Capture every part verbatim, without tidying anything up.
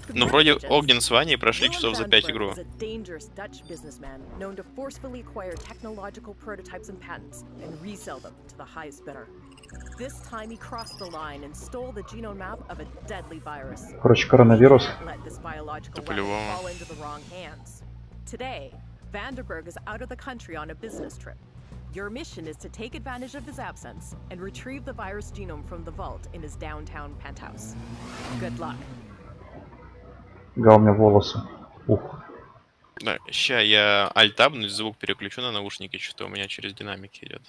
Ну, вроде Огнен с Ваней прошли часов за пять игру. Короче, коронавирус. Это по-любому. Vanderberg is out of the country on a business trip. Your mission is to take advantage of his absence and retrieve the virus genome from the vault in his downtown penthouse. Good luck. Да, у меня волосы. Ух. Да, ща я альтабнусь, звук переключу на наушники, что-то у меня через динамики идет.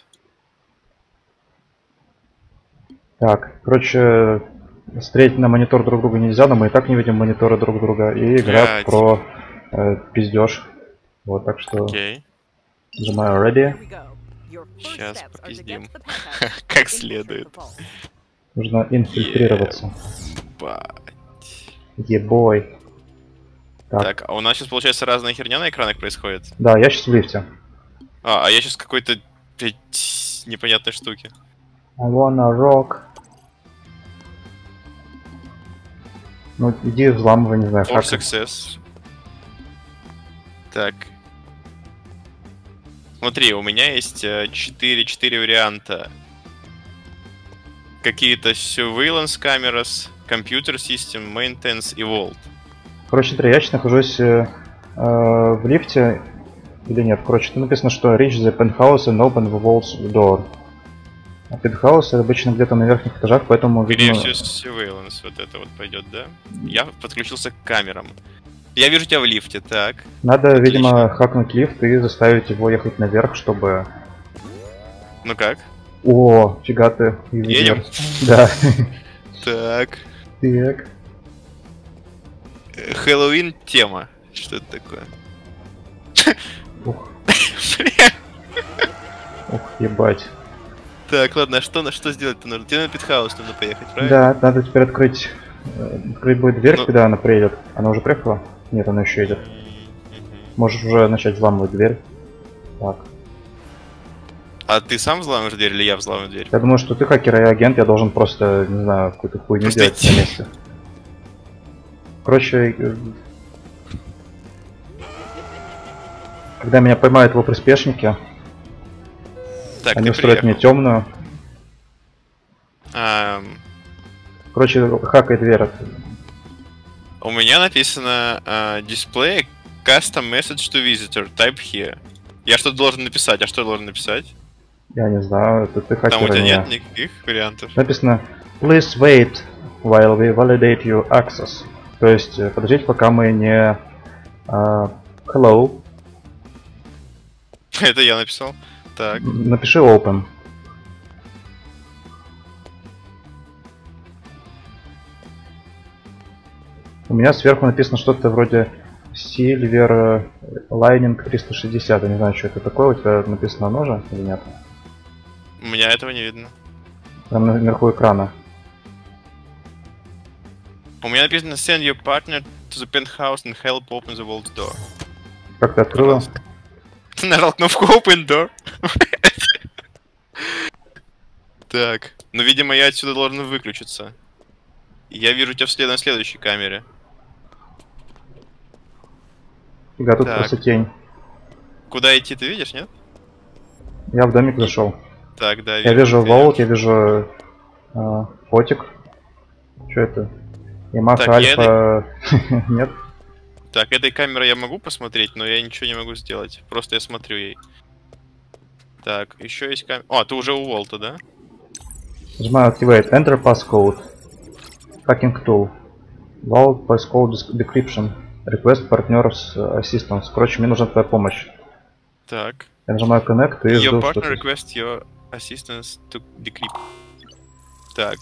Так, короче, смотреть на монитор друг друга нельзя, но мы и так не видим мониторы друг друга. И игра Блядь. про э, пиздеж. Вот, так что Окей. нажимаю ready. Сейчас попиздим. Как следует. Нужно инфильтрироваться. Ебать. Ебой. Так. Так, а у нас сейчас, получается, разная херня на экранах происходит? Да, я сейчас в лифте. А, а я сейчас какой-то, блядь, непонятной штуки. I wanna rock. Ну, иди взламывай, не знаю, For как. success. Так. Смотри, у меня есть четыре, четыре варианта. Какие-то surveillance cameras, computer system, maintenance и vault. Короче, смотри, я сейчас нахожусь э, э, в лифте. Или нет, короче, тут написано, что reach the penthouse and open the vault's door. А penthouse обычно где-то на верхних этажах, поэтому... Скорее видно... всего, surveillance вот это вот пойдет, да? Я подключился к камерам. Я вижу тебя в лифте, так. Надо, Отлично. видимо, хакнуть лифт и заставить его ехать наверх, чтобы... Ну как? О, фига ты. инженер. Едем? Да. Так. Так. Хэллоуин тема. Что это такое? Ух, Бля. ух, ебать. Так, ладно, а что, на что сделать-то нужно? Тебе на Питхаус нужно поехать, правильно? Да, надо теперь открыть. э, Открыть будет дверь, Ну. когда она приедет. Она уже приехала? Нет, она еще идет. Можешь уже начать взламывать дверь. Так. А ты сам взламываешь дверь или я взламываю дверь? Я думаю, что ты хакер и агент, я должен просто, не знаю, какую-то хуйню Просто делать идти. на месте. Короче, э, когда меня поймают его приспешники, Так, они ты устроят приехал. мне темную. Ам, Короче, хакай дверь. у меня написано а, display custom message to visitor, type here. Я что-то должен написать, а что я должен написать? Я не знаю, это ты хакер, Там у тебя а не я. нет никаких вариантов. Написано please wait while we validate your access. То есть э, подождите, пока мы не а, hello. Это я написал. Так. Напиши open. У меня сверху написано что-то вроде Silver Lining триста шестьдесят. Я не знаю, что это такое. У тебя написано ножа или нет? У меня этого не видно. Там наверху экрана. У меня написано send your partner to the penthouse and help open the vault door. Как ты открыла? Ты нажал кнопку open door. Так. Ну, видимо, я отсюда должен выключиться. Я вижу тебя вслед на следующей камере. Фига, тут Так. просто тень. Куда идти, ты видишь, нет? Я в домик зашел. Так, да, Я вижу ты Vault, идёшь. я вижу э, фотик. Что это? Yamaha Так, я Альфа. Нет? Так, этой камерой я могу посмотреть, но я ничего не могу сделать. Просто я смотрю ей. Так, еще есть камера. О, ты уже у Волта, да? Нажимаю Activate. Enter passcode. Hacking tool. Vault passcode decryption. Request partners assistance. Короче, мне нужна твоя помощь. Так. Я нажимаю Connect и Your жду, partner что ты- request your assistance to decrypt. Так.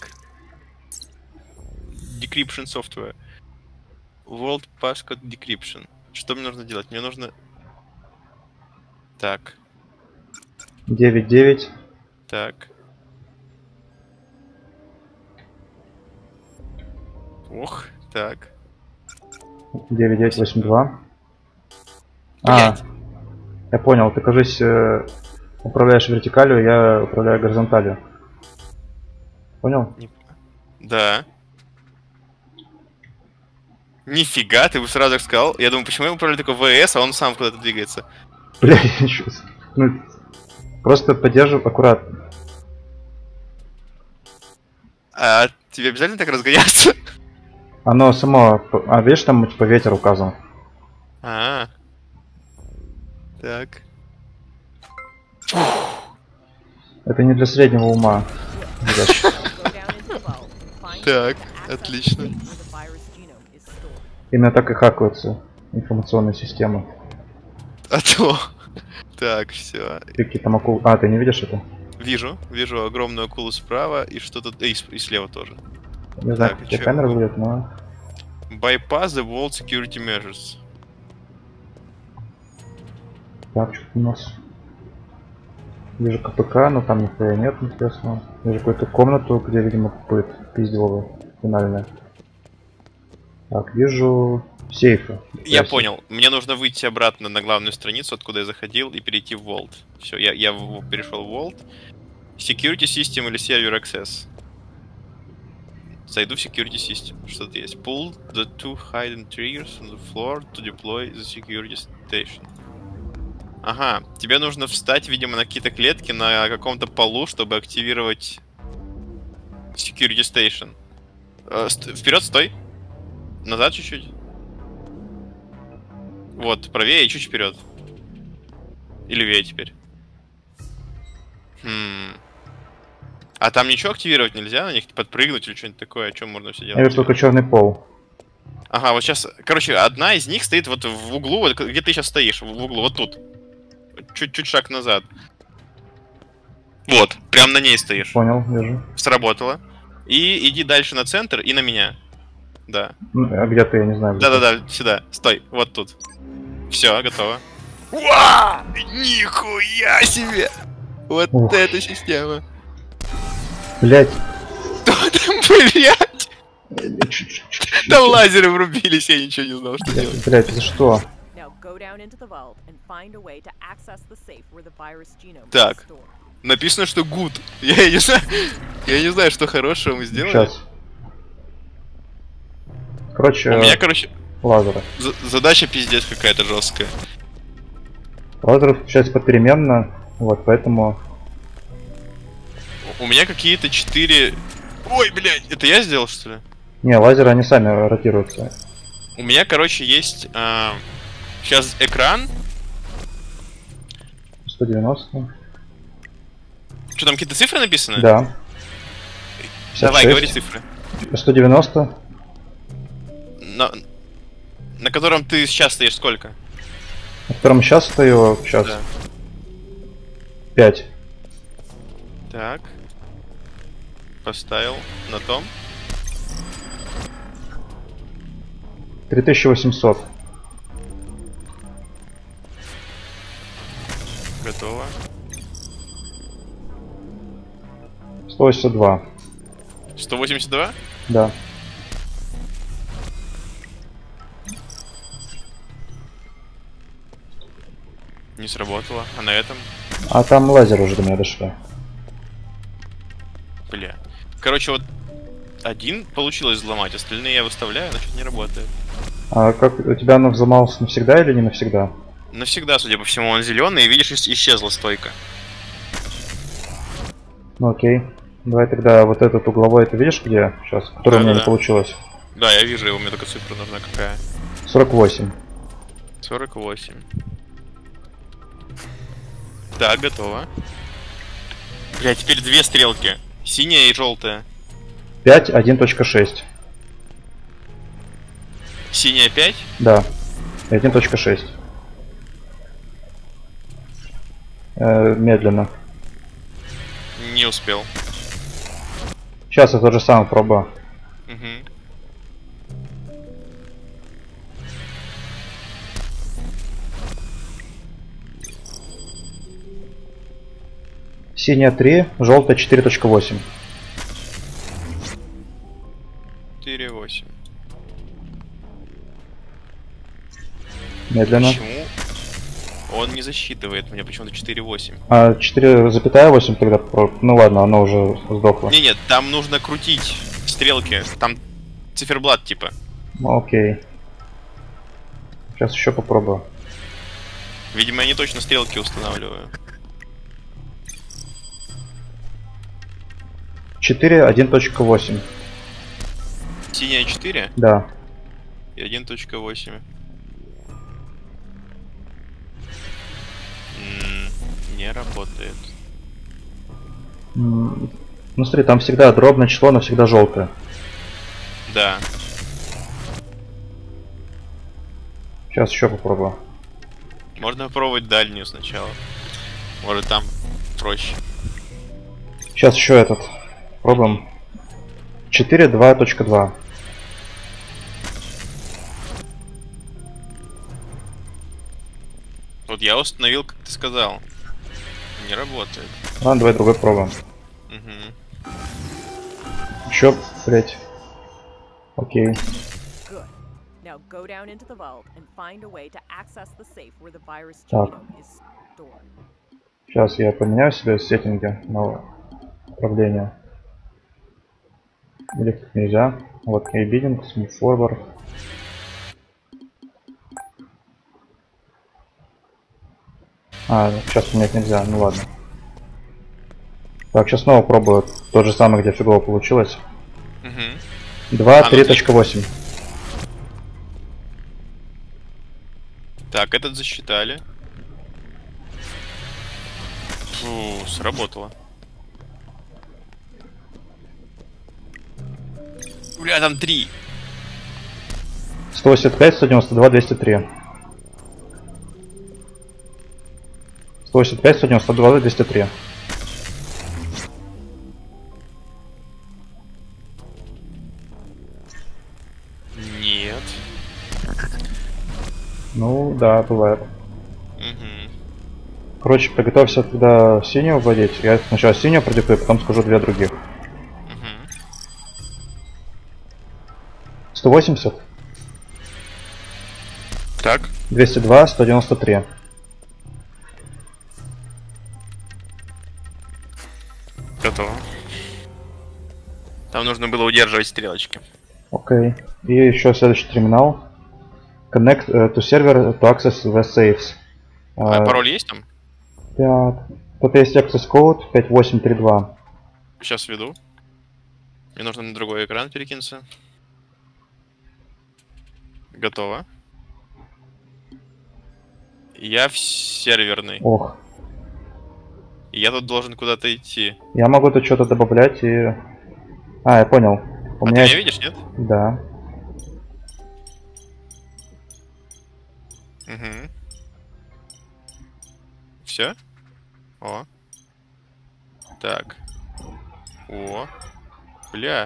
Decryption software. World passcode decryption. Что мне нужно делать? Мне нужно... Так, девять девять. так. Ох, так. девять девять восемь два. А, Блять. я понял, ты, кажись, э, управляешь вертикалью, я управляю горизонталью. Понял? Да. Нифига, ты бы сразу так сказал. Я думаю, почему я управляю такой ВС, а он сам куда-то двигается. Бля, я ничего. Ну, просто поддерживай аккуратно. А тебе обязательно так разгоняться? Оно само... А видишь, там типа ветер указан. А, так. Это не для среднего ума. Задача. Так, отлично. Именно так и хакаются информационные системы. А то. Так, все. Какие там акулы... А, ты не видишь это? Вижу, вижу огромную акулу справа и что-то... И, и слева тоже. Не знаю, Так, как тебе чё? камера будет, но... Bypass the wall security measures. Так, что у нас... Вижу КПК, но там нихуя нет, интересно. Вижу какую-то комнату, где, видимо, будет пиздилово финальное. Так, вижу сейфы. Я Сейфы. понял. Мне нужно выйти обратно на главную страницу, откуда я заходил, и перейти в Vault. Все, я, я в- перешел в Vault. Security System или Server Access. Зайду в Security System. Что тут есть? Pull the two hidden triggers on the floor to deploy the security station. Ага, тебе нужно встать, видимо, на какие-то клетки на каком-то полу, чтобы активировать Security Station. Э, ст- вперед, стой. Назад чуть-чуть. Вот, правее и чуть вперед. И левее теперь. Хм. А там ничего активировать нельзя, на них подпрыгнуть или что-нибудь такое, о чем можно все Я делать? вижу только черный пол. Ага, вот сейчас, короче, одна из них стоит вот в углу, вот где ты сейчас стоишь, в углу, вот тут. Чуть-чуть шаг назад. Вот, прям на ней стоишь. Понял, вижу. Сработало. И иди дальше на центр и на меня. Да. Ну, а где ты, я не знаю. где ты. Да-да-да, сюда. Стой, вот тут. Все, готово. Уа! Нихуя себе! Вот Ух. эта система. Блять. Блять! Там лазеры врубились, я ничего не знал, что делать. Блять, за что? Now go down into the vault and find a way to access the safe where the virus genome Так. is stored. Написано, что good. Я не знаю, я не знаю, что хорошего мы сделали. Сейчас. Короче, У меня, короче, лазеры. за- задача пиздец какая-то жесткая. Лазеры включаются попеременно, вот, поэтому... У меня какие-то четыре... Ой, блядь, это я сделал, что ли? Не, лазеры, они сами ротируются. У меня, короче, есть... а, сейчас экран. сто девяносто. Что, там какие-то цифры написаны? Да. Давай, пятьдесят говори шесть. цифры. сто девяносто. На, на котором ты сейчас стоишь сколько? На котором сейчас стою, сейчас. Да. пять. Так. Поставил на том. три тысячи восемьсот. Готово. сто восемьдесят два. сто восемьдесят два? Да. Не сработало. А на этом? А там лазер уже до меня дошли. Бля. Короче, вот один получилось взломать, остальные я выставляю, но что-то не работает. А как у тебя оно взломалось навсегда или не навсегда? Навсегда, судя по всему, он зеленый, и видишь, ис- исчезла стойка. Ну окей. Давай тогда вот этот угловой, ты видишь где сейчас? Который у меня не Да-да-да. получилось. Да, я вижу его, мне только цифра нужна какая. сорок восемь. сорок восемь. Так, готово. Бля, теперь две стрелки. Синяя и желтая. пять один точка шесть. Синяя пять. Да. один точка шесть. Э, медленно. Не успел. Сейчас я тот же самый пробую. Угу. Синяя три, желтая четыре точка восемь. четыре восемь. Медленно. Почему? Он не засчитывает мне почему-то четыре восемь. А четыре запятая восемь тогда... про- Ну ладно, оно уже сдохло. Не, нет, там нужно крутить стрелки. Там циферблат типа. Ну, окей. Сейчас еще попробую. Видимо, я не точно стрелки устанавливаю. четыре один точка восемь. Синяя четыре Да. и один точка восемь. М, Не работает. М, Ну смотри, там всегда дробное число, но всегда желтое. Да. Сейчас еще попробую. Можно попробовать дальнюю сначала. Может там проще. Сейчас еще этот. Пробуем. четыре два точка два. Вот я установил, как ты сказал. Не работает. Ладно, давай другой пробуем. Угу. Еще, блять. Окей. Good. Now go down into the vault and find a way to access the safe where the virus Так. genome is stored. Сейчас я поменяю себе сеттинги на управление. Или как нельзя. Вот key bidding, smooth forward. А, сейчас поменять нельзя, ну ладно. Так, сейчас снова пробую тот же самый, где фигово получилось. Угу. два три точка восемь. Так, этот засчитали. Фу, сработало. Бля, там три. сто восемьдесят пять, сто девяносто два, двести три. сто восемьдесят пять, сто девяносто два, двести три. Нет. Ну да, бывает. Угу. Короче, приготовься тогда синюю вводить. Я сначала синюю продиктую, потом скажу две других. Угу. сто восемьдесят, Так. двести два, сто девяносто три. Готово. Там нужно было удерживать стрелочки. Окей. И еще следующий терминал. Connect uh, to server to access the safes. А Uh, пароль есть там? Так. Тут есть access code пять восемь три два. Сейчас введу. Мне нужно на другой экран перекинуться. Готово. Я в серверный. Ох. Я тут должен куда-то идти. Я могу тут что-то добавлять и... А, я понял. У А меня ты меня есть... видишь, нет? Да. Угу. Все? О. Так. О. Бля.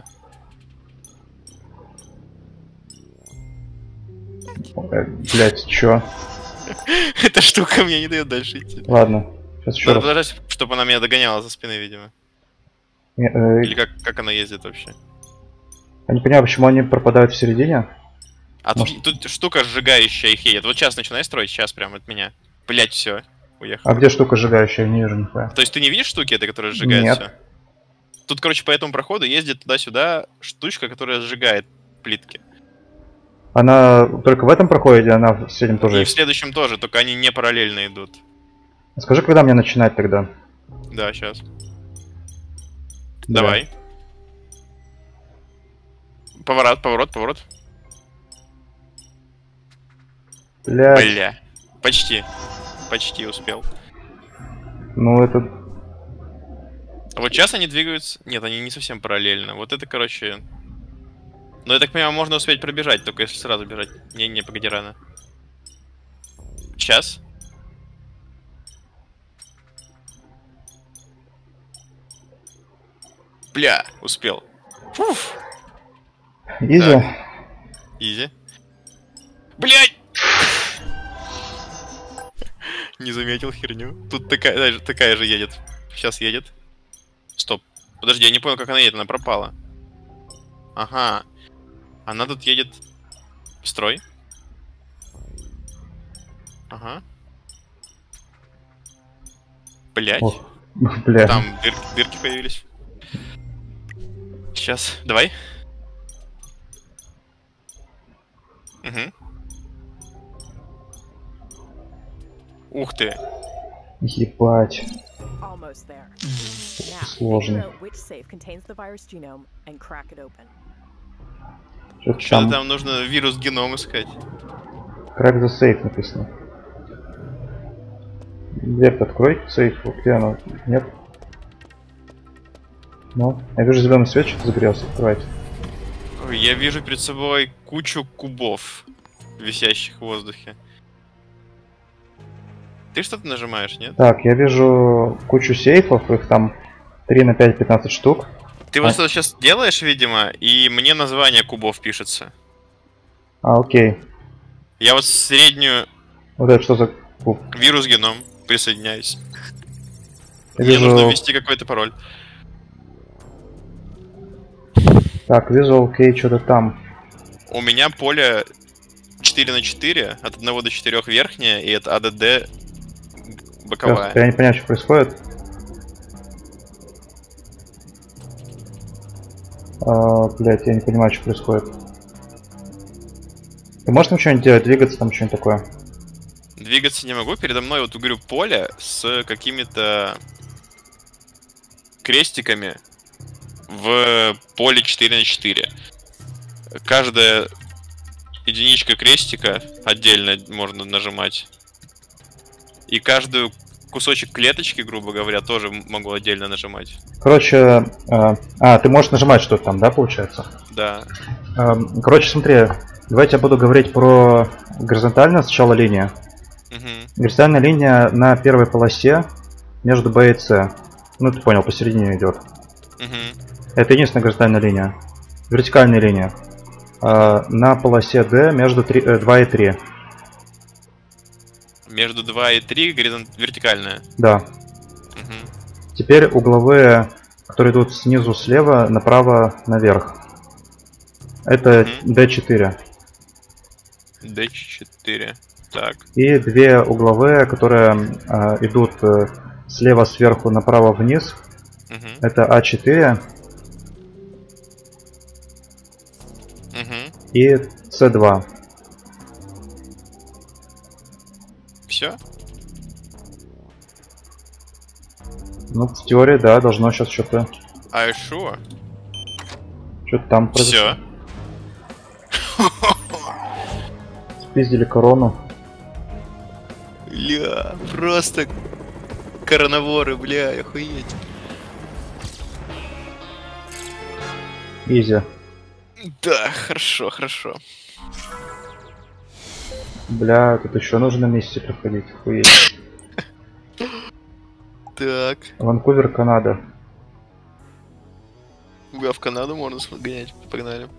Э, блять, чё? Эта штука мне не дает дальше идти. Ладно. Сейчас еще Надо раз. подождать, чтобы она меня догоняла за спиной, видимо. Не, э, Или как, как она ездит вообще. Я не понимаю, почему они пропадают в середине. А тут, Может- тут штука сжигающая их едет. Вот сейчас начинай строить, сейчас прям от меня. Блять, все. Уехал. А где штука сжигающая? Я не вижу нихуя. То есть ты не видишь штуки этой, которая сжигает Нет. все? Тут, короче, по этому проходу ездит туда-сюда штучка, которая сжигает плитки. Она только в этом проходе, она в среднем тоже И в есть. следующем тоже, только они не параллельно идут. Скажи, когда мне начинать тогда? Да, сейчас. Да. Давай. Поворот, поворот, поворот. Блядь. Бля. Почти. Почти успел. Ну это... А вот сейчас они двигаются... Нет, они не совсем параллельно. Вот это, короче... Ну, я так понимаю, можно успеть пробежать, только если сразу бежать. Не-не, погоди, рано. Сейчас. Бля, успел. Фуф. Изи. Изи. Блять! Не заметил херню. Тут такая, такая же едет. Сейчас едет. Стоп. Подожди, я не понял, как она едет, она пропала. Ага. Она тут едет. Строй. Ага. Блять. Ох, бля. Там дырки, дырки появились. Сейчас, давай. Угу. Ух ты. Ебать. Almost there. Now, Сложно. figure out which safe contains the virus genome and crack it open. Что-то Что там. там нужно вирус геном искать? Crack the safe написано. Дверь открой, сейф. Где оно? Нет. Ну, я вижу зеленый свет, что-то загорелся. Открывайте. Ой, я вижу перед собой кучу кубов, висящих в воздухе. Ты что-то нажимаешь, нет? Так, я вижу кучу сейфов, их там три на пять пятнадцать штук. Ты вот что сейчас делаешь, видимо, и мне название кубов пишется. А, окей. Я вот среднюю Вот это что за куб? вирус геном присоединяюсь. Я Мне вижу... нужно ввести какой-то пароль. Так, вижу, окей, что-то там. У меня поле четыре на четыре, от одного до четырёх верхняя, и это АДД боковая. Сейчас, я не понимаю, что происходит. А, блять, я не понимаю, что происходит. Ты можешь там что-нибудь делать, двигаться, там что-нибудь такое? Двигаться не могу, передо мной вот, говорю, поле с какими-то крестиками в поле четыре на четыре. Каждая единичка крестика отдельно можно нажимать. И каждую кусочек клеточки, грубо говоря, тоже могу отдельно нажимать. Короче, э, а, ты можешь нажимать что-то там, да, получается? Да. Э, короче, смотри, давайте я буду говорить про горизонтальную сначала линию. Угу. Горизонтальная линия на первой полосе между B и C. Ну, ты понял, посередине идет. Угу. Это единственная горизонтальная линия. Вертикальная линия. Э, на полосе D между три, э, два и три. Между два и три горизонт... вертикальная. Да. Угу. Теперь угловые, которые идут снизу слева направо наверх. Это Угу. D четыре. Д четыре. Так. И две угловые, которые э, идут э, слева сверху направо вниз. Угу. Это А четыре Угу. и С два. Все? Ну, в теории, да, должно сейчас что-то А sure? что-то там произошло. Все. Спиздили корону. Бля, просто коронավորы, бля, охуеть. Изи. Да, хорошо, хорошо. Бля, тут еще нужно миссии проходить. Охуеть. Так. Ванкувер, Канада. Бля, в Канаду можно сгонять, погнали.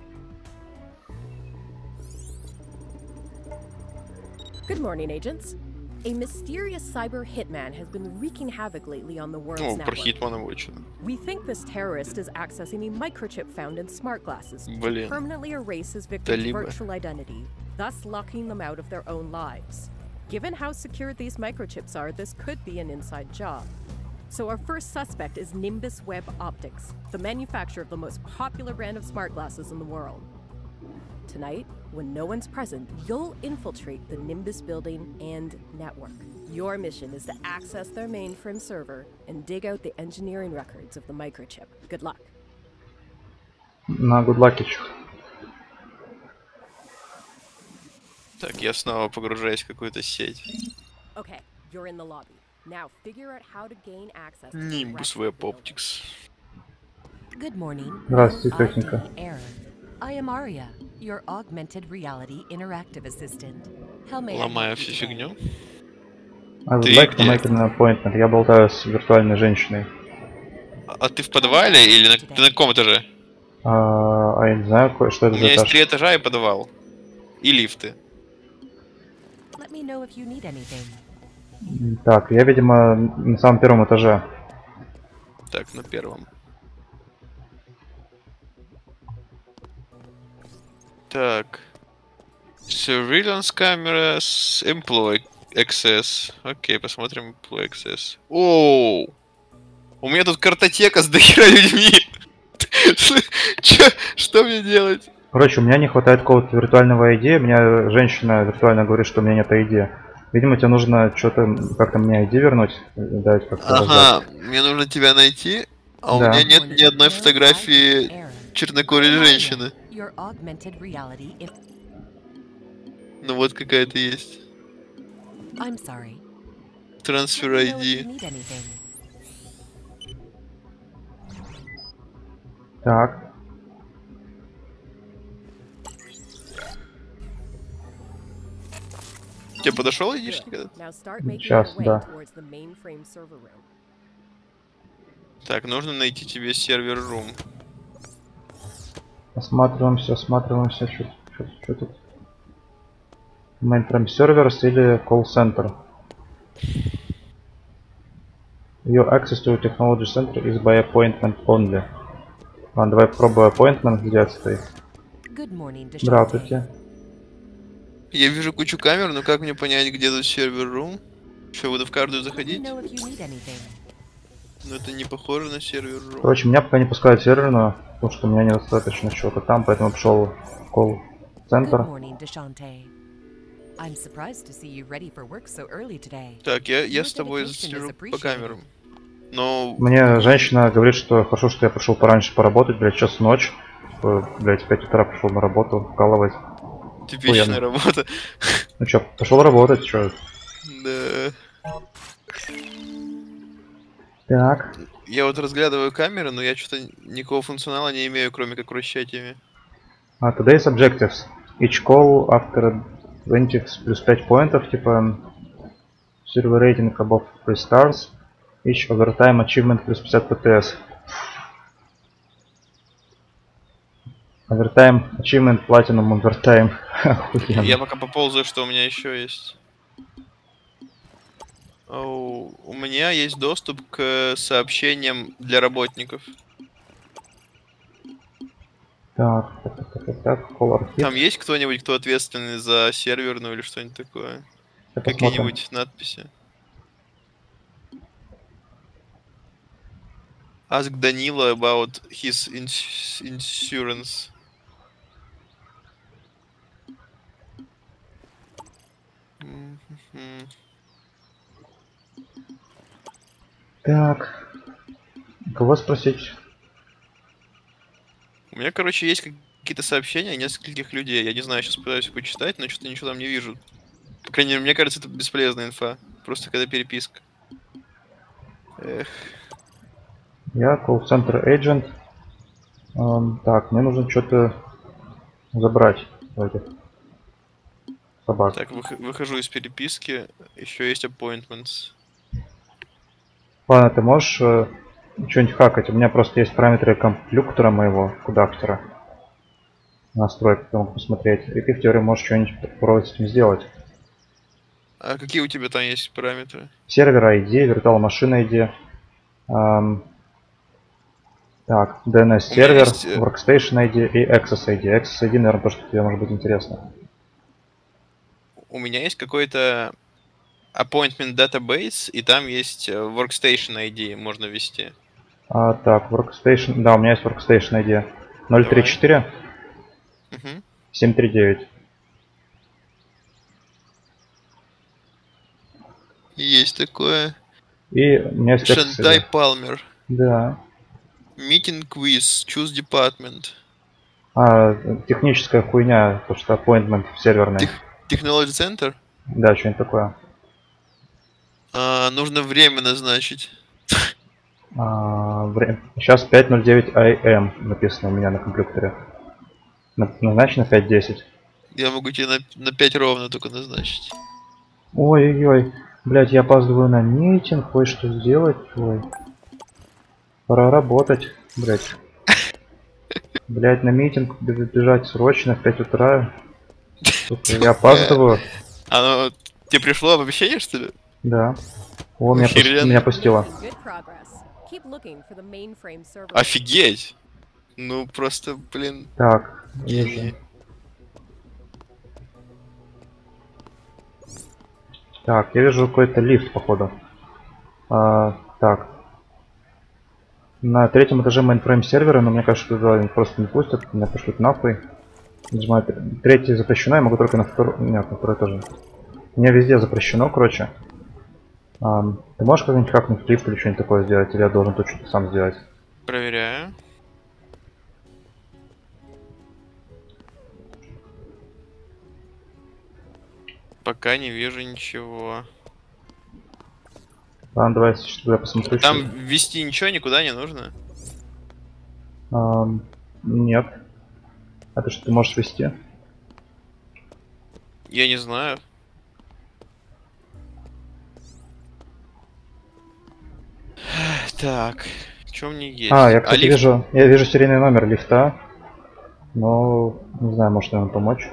Good morning, agents. A mysterious cyber hitman has been wreaking havoc lately on the world's Ну, про network. Хитмана будет что-то. We think this terrorist is accessing a microchip found in smart glasses to Блин. permanently erase his victim's Талибы. virtual identity, thus locking them out of their own lives. Given how secure these microchips are, this could be an inside job. So our first suspect is Nimbus Web Optics, the manufacturer of the most popular brand of smart glasses in the world. Tonight, when no one's present, you'll infiltrate the Nimbus building and network. Your mission is to access their mainframe server and dig out the engineering records of the microchip. Good luck. На Гудлакич. Так, я снова погружаюсь в какую-то сеть. Okay, you're in the lobby. Now figure out how to gain access to the Nimbus rest of Web the building. Optics. Good morning. Здравствуйте, I техника. am Error. I am Aria, your augmented reality interactive assistant. How may I Ломаю help you всю today? фигню. I would Ты like to где? make an appointment. Я болтаю с виртуальной женщиной. А ты в подвале или на, ты на каком этаже? А, а я не знаю, ко- что У это меня за есть этаж. три этажа и подвал. И лифты. Let me know if you need anything. Так, я, видимо, на самом первом этаже. Так, на первом. Так. Surveillance cameras, employee access. Окей, посмотрим employee access. Оу! У меня тут картотека с дохера людьми. Чё? Что мне делать? Короче, у меня не хватает какого-то виртуального ай ди. Меня женщина виртуально говорит, что у меня нет ай ди. Видимо, тебе нужно что-то как-то мне ай ди вернуть, дать как-то. Ага, раздать. мне нужно тебя найти, а Да. у меня нет ни одной фотографии чернокожей женщины. Your augmented reality in... Ну вот какая-то есть. I'm sorry. Трансфер Let me ай know if you ди. need anything. Так. Тебе подошел Good. айдишник этот? Now start making Сейчас, your way да. towards the mainframe server room. Так, нужно найти тебе сервер рум. Осматриваемся, осматриваемся. Что тут? Mainframe servers или call center? Your access to technology center is by appointment only. Ладно, давай попробую appointment взять. Good morning, Deshante. Здравствуйте. Я вижу кучу камер, но как мне понять, где тут сервер рум? Что, буду в каждую Let me заходить? know if you need anything. Но это не похоже на сервер рум. Короче, меня пока не пускают в серверную, потому что у меня недостаточно чего-то там, поэтому пошел в call Good center. morning, Deshante. I'm surprised to see you ready for work so early today. Так, я, я Your с тобой dedication is слежу по appreciated. камерам. Но... Мне женщина говорит, что хорошо, что я пришел пораньше поработать, блядь, час ночь. Э, Блядь, в пять утра пришел на работу, вкалывать. Типичная Охуенно. работа. Ну чё, пошел работать, чё? Да. Так. Я вот разглядываю камеры, но я что-то никакого функционала не имею, кроме как вращать ими. А, today's objectives. Each call after twenty плюс пять поинтов, типа server rating above three stars. Each overtime achievement плюс пятьдесят пи ти эс. Overtime achievement platinum overtime. Охуенно. Я пока поползаю, что у меня еще есть. Оу, у меня есть доступ к сообщениям для работников. Так, так, так, так, так, так, call архив. Там есть кто-нибудь, кто ответственный за серверную или что-нибудь такое? Сейчас посмотрим. Какие-нибудь надписи? Ask Danilo about his ins insurance. Мгм. Так. Кого спросить? У меня, короче, есть какие-то сообщения нескольких людей. Я не знаю, сейчас пытаюсь почитать, но что-то ничего там не вижу. По крайней мере, мне кажется, это бесполезная инфа. Просто когда переписка. Эх. Я call center agent. Эм, так, мне нужно что-то забрать у этих собак. Так, вых- выхожу из переписки. Еще есть appointments. Ладно, ты можешь э, что-нибудь хакать? У меня просто есть параметры компьютера моего, кудаптера. Настройки, я могу посмотреть. И ты в теории можешь что-нибудь попробовать с этим сделать. А какие у тебя там есть параметры? Сервер ай ди, виртуал машина ай ди. эм, так, ди эн эс У меня сервер, есть, э, workstation ай ди и access ай ди. Access ай ди, наверное, то, что тебе может быть интересно. У меня есть какой-то appointment database, и там есть э, workstation ай ди, можно ввести. А, так, workstation, да, у меня есть workstation ай ди. ноль три четыре Угу. семь три девять. Есть такое. И у меня есть access ай Шантай ди. Палмер. Да. Meeting quiz. Choose department. А, техническая хуйня, то что appointment серверный. Тех- Technology Center. Да, что-нибудь такое. А, нужно время назначить. А, время. Сейчас пять ноль девять эй эм написано у меня на компьютере. На- Назначено пять десять. Я могу тебе на, на пять ровно только назначить. Ой-ой-ой. Блять, я опаздываю на митинг, кое-что сделать. Ой. Пора работать, блять. Блять, на митинг б- бежать срочно в пять утра. Сука, я опаздываю. Оно... Тебе пришло оповещение, что ли? Да. О, меня, пус- Охеренно. меня пустило. Good progress. Keep looking for the mainframe server. Офигеть! Ну, просто, блин, Так, гений. вижу. Так, я вижу какой-то лифт, походу. А, так. На третьем этаже мейнфрейм сервера, но мне кажется, туда они просто не пустят, меня пошлют нахуй. Нажимаю т- третий запрещено, я могу только на второй. Нет, на второй тоже. Мне везде запрещено, короче. Ам, ты можешь как-нибудь хакнуть лифт или что-нибудь такое сделать, или я должен тут что-то сам сделать? Проверяю. Пока не вижу ничего. Ладно, давай я посмотрю. Там что... ввести ничего никуда не нужно? Ам, нет. А ты что, ты можешь ввести? Я не знаю. Так, что мне есть? А, я, кстати, а лифт... вижу, я вижу серийный номер лифта, но не знаю, может ему помочь.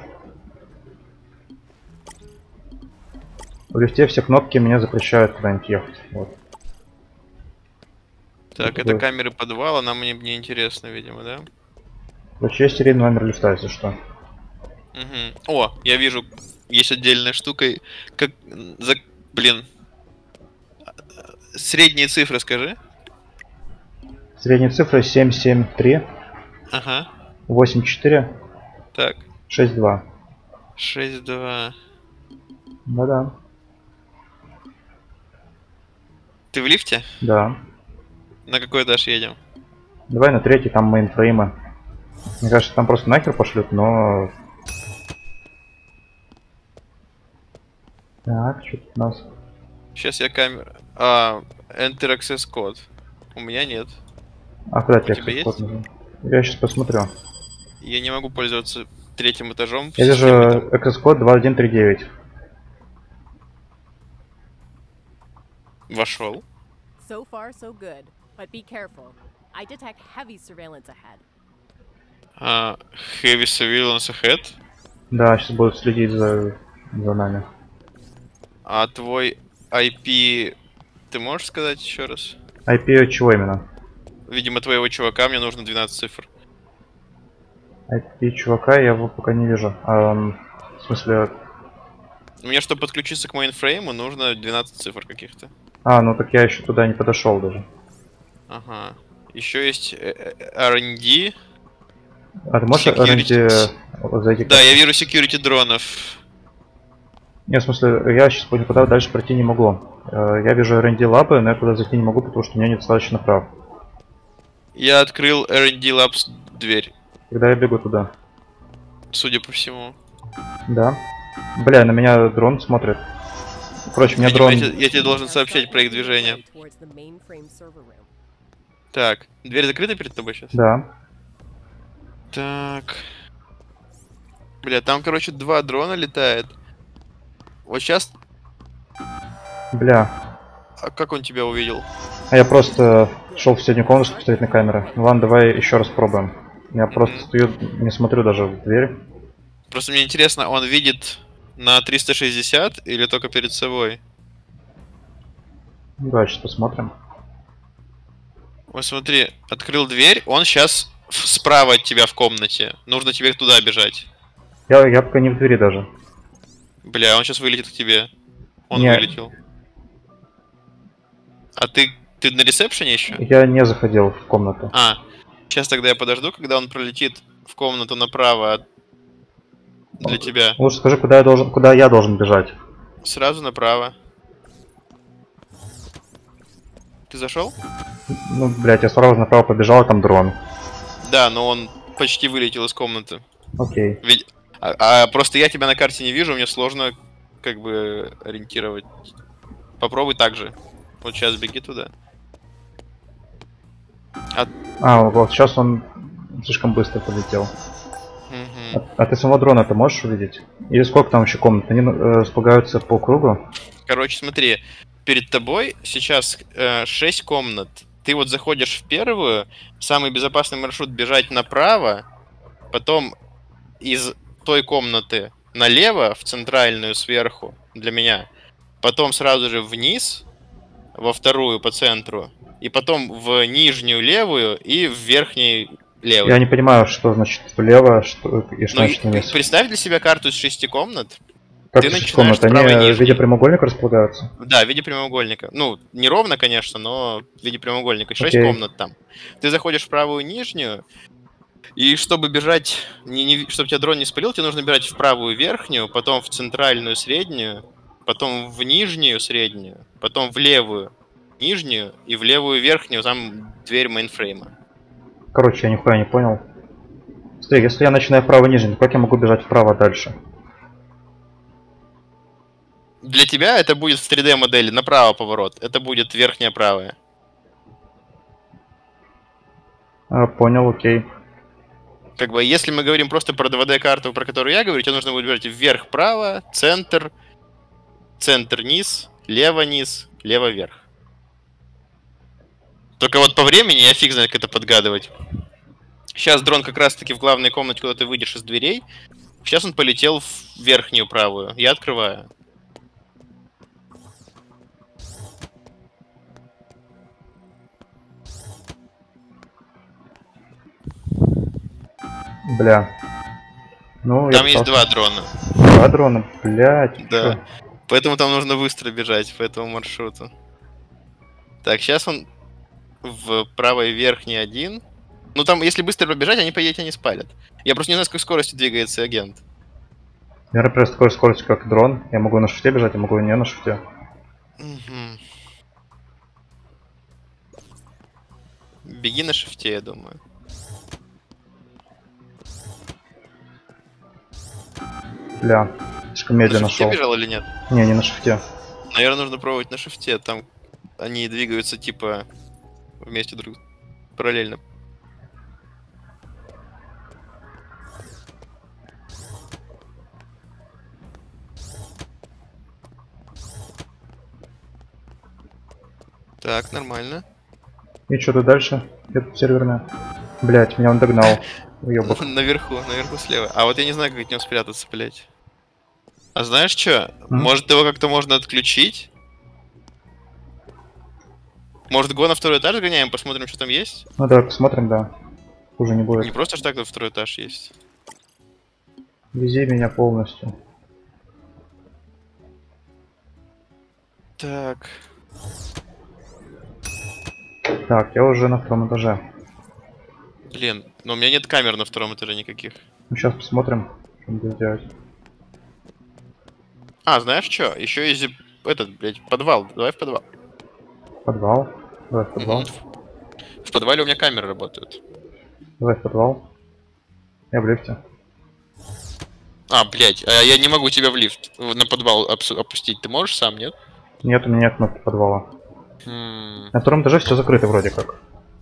В лифте все кнопки меня запрещают куда-нибудь ехать. Вот. Так, Вот это такой. камеры подвала, нам мне не интересно, видимо, да? Короче, есть серийный номер лифта, если что. Угу. О, я вижу, есть отдельная штука, как за, блин, средние цифры скажи. Средняя цифра семь семь три Ага. восемь четыре Так. шесть два. шесть два. Да-да. Ты в лифте? Да. На какой этаж едем? Давай на третий, там мейнфреймы. Мне кажется, там просто нахер пошлют, но... Так, что тут у нас? Сейчас я камеру... А, Enter Access код. У меня нет. А куда У тебе тебя код есть? нужен? Я сейчас посмотрю. Я не могу пользоваться третьим этажом. Я вижу access код два один три девять. Вошел. So far, so good. But be careful. I detect heavy surveillance ahead. А, heavy surveillance ahead. Да, сейчас будут следить за, за нами. А твой ай пи... Ты можешь сказать еще раз? ай пи чего именно? Видимо, твоего чувака мне нужно двенадцать цифр. ай пи чувака я его пока не вижу. А, в смысле... Мне, чтобы подключиться к мейнфрейму, нужно двенадцать цифр каких-то. А, ну так я еще туда не подошел даже. Ага. Еще есть ар энд ди. А ты можешь Security. ар энд ди зайти? Да, я вижу security дронов. Нет, в смысле, я сейчас никуда дальше пройти не могу. Э, Я вижу ар энд ди лабы, но я туда зайти не могу, потому что у меня недостаточно прав. Я открыл ар энд ди Labs дверь, Когда я бегу туда. судя по всему. Да. Бля, на меня дрон смотрит. Короче, меня Видимо, дрон... я, те- я тебе должен сообщать про их движение. Towards the mainframe server room. Так, дверь закрыта перед тобой сейчас? Да. Так. Бля, там, короче, два дрона летает. Вот сейчас... Бля. А как он тебя увидел? А я просто шел в соседнюю комнату, чтобы посмотреть на камеры. Ну ладно, давай еще раз пробуем. Я просто Мгм. стою, не смотрю даже в дверь. Просто мне интересно, он видит на триста шестьдесят или только перед собой? Ну, давай сейчас посмотрим. Вот смотри, открыл дверь, он сейчас справа от тебя в комнате. Нужно тебе туда бежать. Я, я пока не в двери даже. Бля, он сейчас вылетит к тебе. Он Не. вылетел. А ты, ты на ресепшене еще? Я не заходил в комнату. А, сейчас тогда я подожду, когда он пролетит в комнату направо от- для тебя. Лучше скажи, куда я должен, куда я должен бежать. Сразу направо. Ты зашел? Ну, блять, я сразу направо побежал, а там дрон. Да, но он почти вылетел из комнаты. Окей. Ведь... А, а просто я тебя на карте не вижу, мне сложно как бы ориентировать. Попробуй так же. Вот сейчас беги туда. А... А, вот сейчас он слишком быстро полетел. Мгм. А, а ты самого дрона ты можешь увидеть? Или сколько там еще комнат? Они э, располагаются по кругу? Короче, смотри, перед тобой сейчас э, шесть комнат. Ты вот заходишь в первую, самый безопасный маршрут бежать направо, потом из той комнаты налево, в центральную сверху, для меня, потом сразу же вниз, во вторую по центру, и потом в нижнюю левую и в верхний левый. Я не понимаю, что значит влево, что и что Ну, значит и вниз. представь для себя карту из шести комнат. Как ты шесть начинаешь комнат? с правой Они в нижней. виде прямоугольника располагаются? Да, в виде прямоугольника. Ну, не ровно, конечно, но в виде прямоугольника. Шесть Окей. комнат там. Ты заходишь в правую нижнюю, и чтобы бежать, не, не, чтобы тебя дрон не спалил, тебе нужно бежать в правую верхнюю, потом в центральную среднюю потом в нижнюю среднюю, потом в левую нижнюю и в левую верхнюю, там дверь мейнфрейма. Короче, я нихуя не понял. Смотри, если я начинаю вправо нижний, как я могу бежать вправо дальше? Для тебя это будет в три дэ модели направо поворот. Это будет верхняя правая. А, понял, окей. Как бы, если мы говорим просто про два дэ карту, про которую я говорю, тебе нужно будет бежать вверх-право, центр, центр-низ, лево-низ, лево-вверх. Только вот по времени я фиг знает, как это подгадывать. Сейчас дрон как раз-таки в главной комнате, куда ты выйдешь из дверей. Сейчас он полетел в верхнюю правую. Я открываю. Бля. Ну, Там я есть пытался. два дрона. Два дрона, блядь. Да. Чё? Поэтому там нужно быстро бежать по этому маршруту. Так, сейчас он в правой верхней один. Ну там, если быстро побежать, они, по идее, тебя не спалят. Я просто не знаю, с какой скоростью двигается агент. Я, например, с такой скоростью, как дрон. Я могу на шифте бежать, я могу и не на шифте. Угу. Беги на шифте, я думаю. Бля, слишком медленно На шифте шел. бежал или нет? Не, не на шифте. Наверное, нужно пробовать на шифте. Там они двигаются типа вместе друг параллельно. Так, нормально. И что тут дальше? Где тут серверная? Блять, меня он догнал. Уёбок. Наверху, наверху слева. А вот я не знаю, как от него спрятаться, блять. А знаешь что? М? Может его как-то можно отключить? Может го на второй этаж сгоняем, посмотрим, что там есть? Ну давай посмотрим, да. Хуже не будет. Не просто ж так на второй этаж есть. Вези меня полностью. Так. Так, я уже на втором этаже. Блин, но у меня нет камер на втором этаже никаких. Ну сейчас посмотрим, что надо сделать. А, знаешь что? Еще есть этот, блядь, подвал. Давай в подвал. Подвал. Давай в подвал. Мгм. В подвале у меня камеры работают. Давай в подвал. Я в лифте. А, блядь, а я не могу тебя в лифт на подвал опс- опустить. Ты можешь сам, нет? Нет, у меня нет кнопки подвала. Хм. На втором этаже все закрыто вроде как.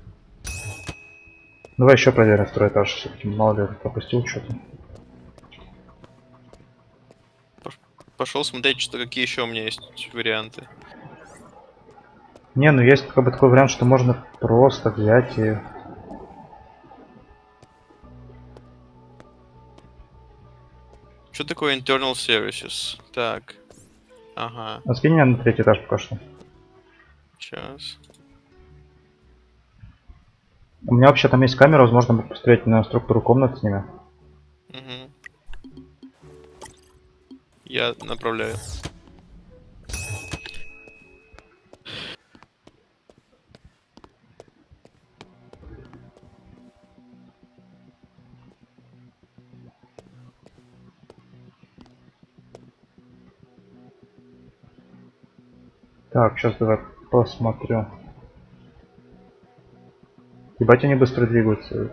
Давай еще проверим второй этаж. Все-таки мало ли пропустил что-то. Пошел смотреть, что какие еще у меня есть варианты. Не, ну есть как бы такой вариант, что можно просто взять и... Что такое internal services? Так. Ага, А скинь меня на третий этаж пока что. сейчас. У меня вообще там есть камера, возможно, буду посмотреть на структуру комнат с ними. Угу. Я направляю. Так, сейчас давай посмотрю. Ебать, они быстро двигаются.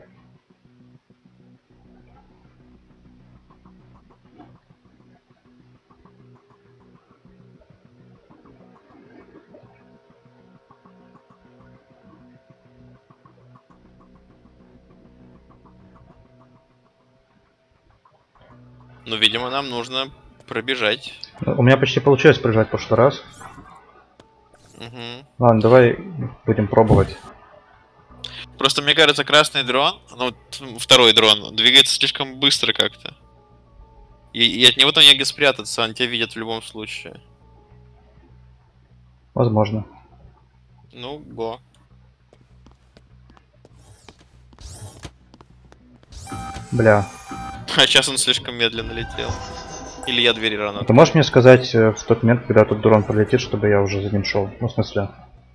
Ну, видимо, нам нужно пробежать. У меня почти получилось пробежать в прошлый раз. Угу. Ладно, давай будем пробовать. Просто мне кажется, красный дрон, ну, т- второй дрон, двигается слишком быстро как-то. И, и от него там негде спрятаться, он тебя видит в любом случае. Возможно. Ну, го. Бля. А сейчас он слишком медленно летел. Или я двери рано Ты открыл. можешь мне сказать э, в тот момент, когда тут дрон пролетит, чтобы я уже за ним шел? Ну, в смысле.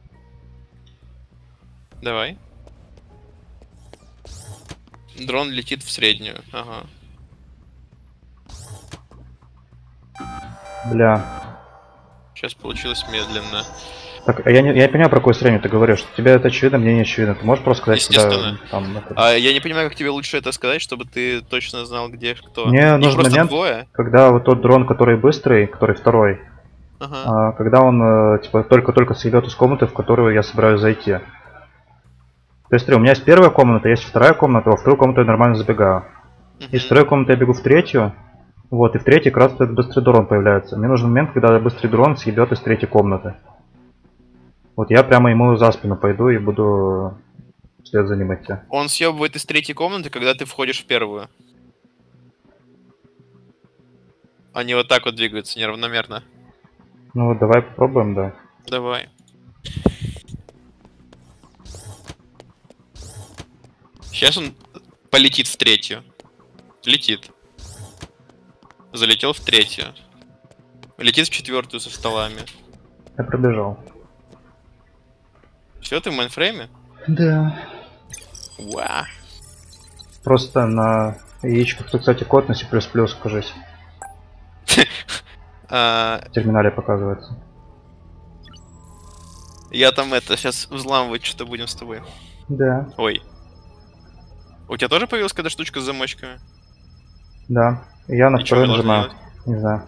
Давай. Дрон летит в среднюю. Ага. Бля. Сейчас получилось медленно. Так, а я не, я не понимаю, про какое сравнение ты говоришь. Тебе это очевидно, мне не очевидно. Ты можешь просто сказать, Естественно. куда, там, это... А я не понимаю, как тебе лучше это сказать, чтобы ты точно знал, где кто. Мне Их нужен просто момент, двое. когда вот тот дрон, который быстрый, который второй, Ага. а, когда он э, типа только-только съебет из комнаты, в которую я собираюсь зайти. То есть, смотри, у меня есть первая комната, есть вторая комната, во вторую комнату я нормально забегаю. Мгм. Из второй комнаты я бегу в третью, вот, и в третьей как раз этот быстрый дрон появляется. Мне нужен момент, когда быстрый дрон съебет из третьей комнаты. Вот я прямо ему за спину пойду и буду вслед за ним идти. Он съебывает из третьей комнаты, когда ты входишь в первую. Они вот так вот двигаются неравномерно. Ну вот давай попробуем, да. Давай. Сейчас он полетит в третью. Летит. Залетел в третью. Летит в четвертую со столами. Я пробежал. Все, ты в майнфрейме? Да. Уа. Просто на яичках, тут, кстати, код на C++, кажись, А, в терминале показывается. Я там это, сейчас взламывать что-то будем с тобой. Да. Ой. У тебя тоже появилась какая-то штучка с замочками? Да. Я на И чё второй мы должны нажимаю. делать? Не знаю.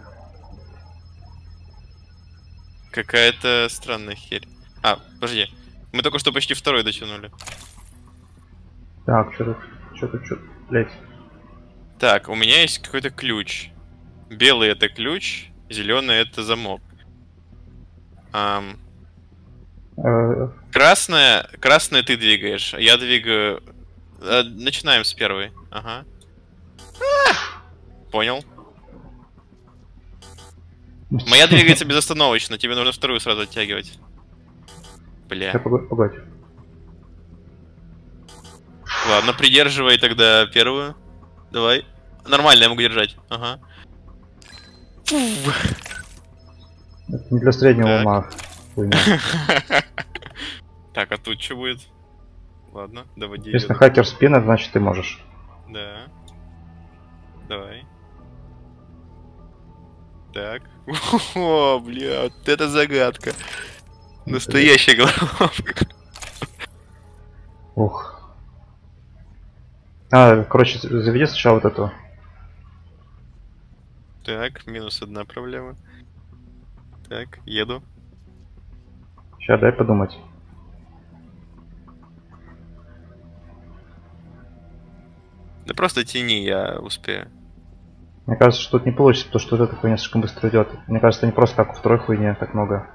Какая-то странная херь. А, подожди. Мы только что почти второй дотянули. Так, что тут? Что тут, что тут? Блять. Так, у меня есть какой-то ключ. Белый это ключ, зеленый это замок. Ам, Э, красное, красное ты двигаешь, а я двигаю. Э, начинаем с первой. Ага. Понял. Моя двигается безостановочно, тебе нужно вторую сразу оттягивать. Бля. Сейчас, погодь, погодь. Ладно, придерживай тогда первую. Давай. Нормально, я могу держать. Ага. Это не для среднего Так. ума. Хуйня. Так, а тут что будет? Ладно, доводи. её Если до- хакер спиннер, значит ты можешь. Да. Давай. Так. О, бля, вот это загадка. Настоящая головоломка. Ух. А, короче, заведи сначала вот эту. Так, минус одна проблема. Так, еду. Сейчас, дай подумать. Да просто тяни, я успею. Мне кажется, что тут не получится, потому что вот эта хуйня слишком быстро идет. Мне кажется, не просто так у второй хуйни так много.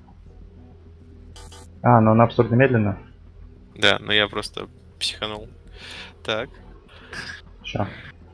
А, но она абсурдно медленно. Да, но я просто психанул. Так. Сейчас.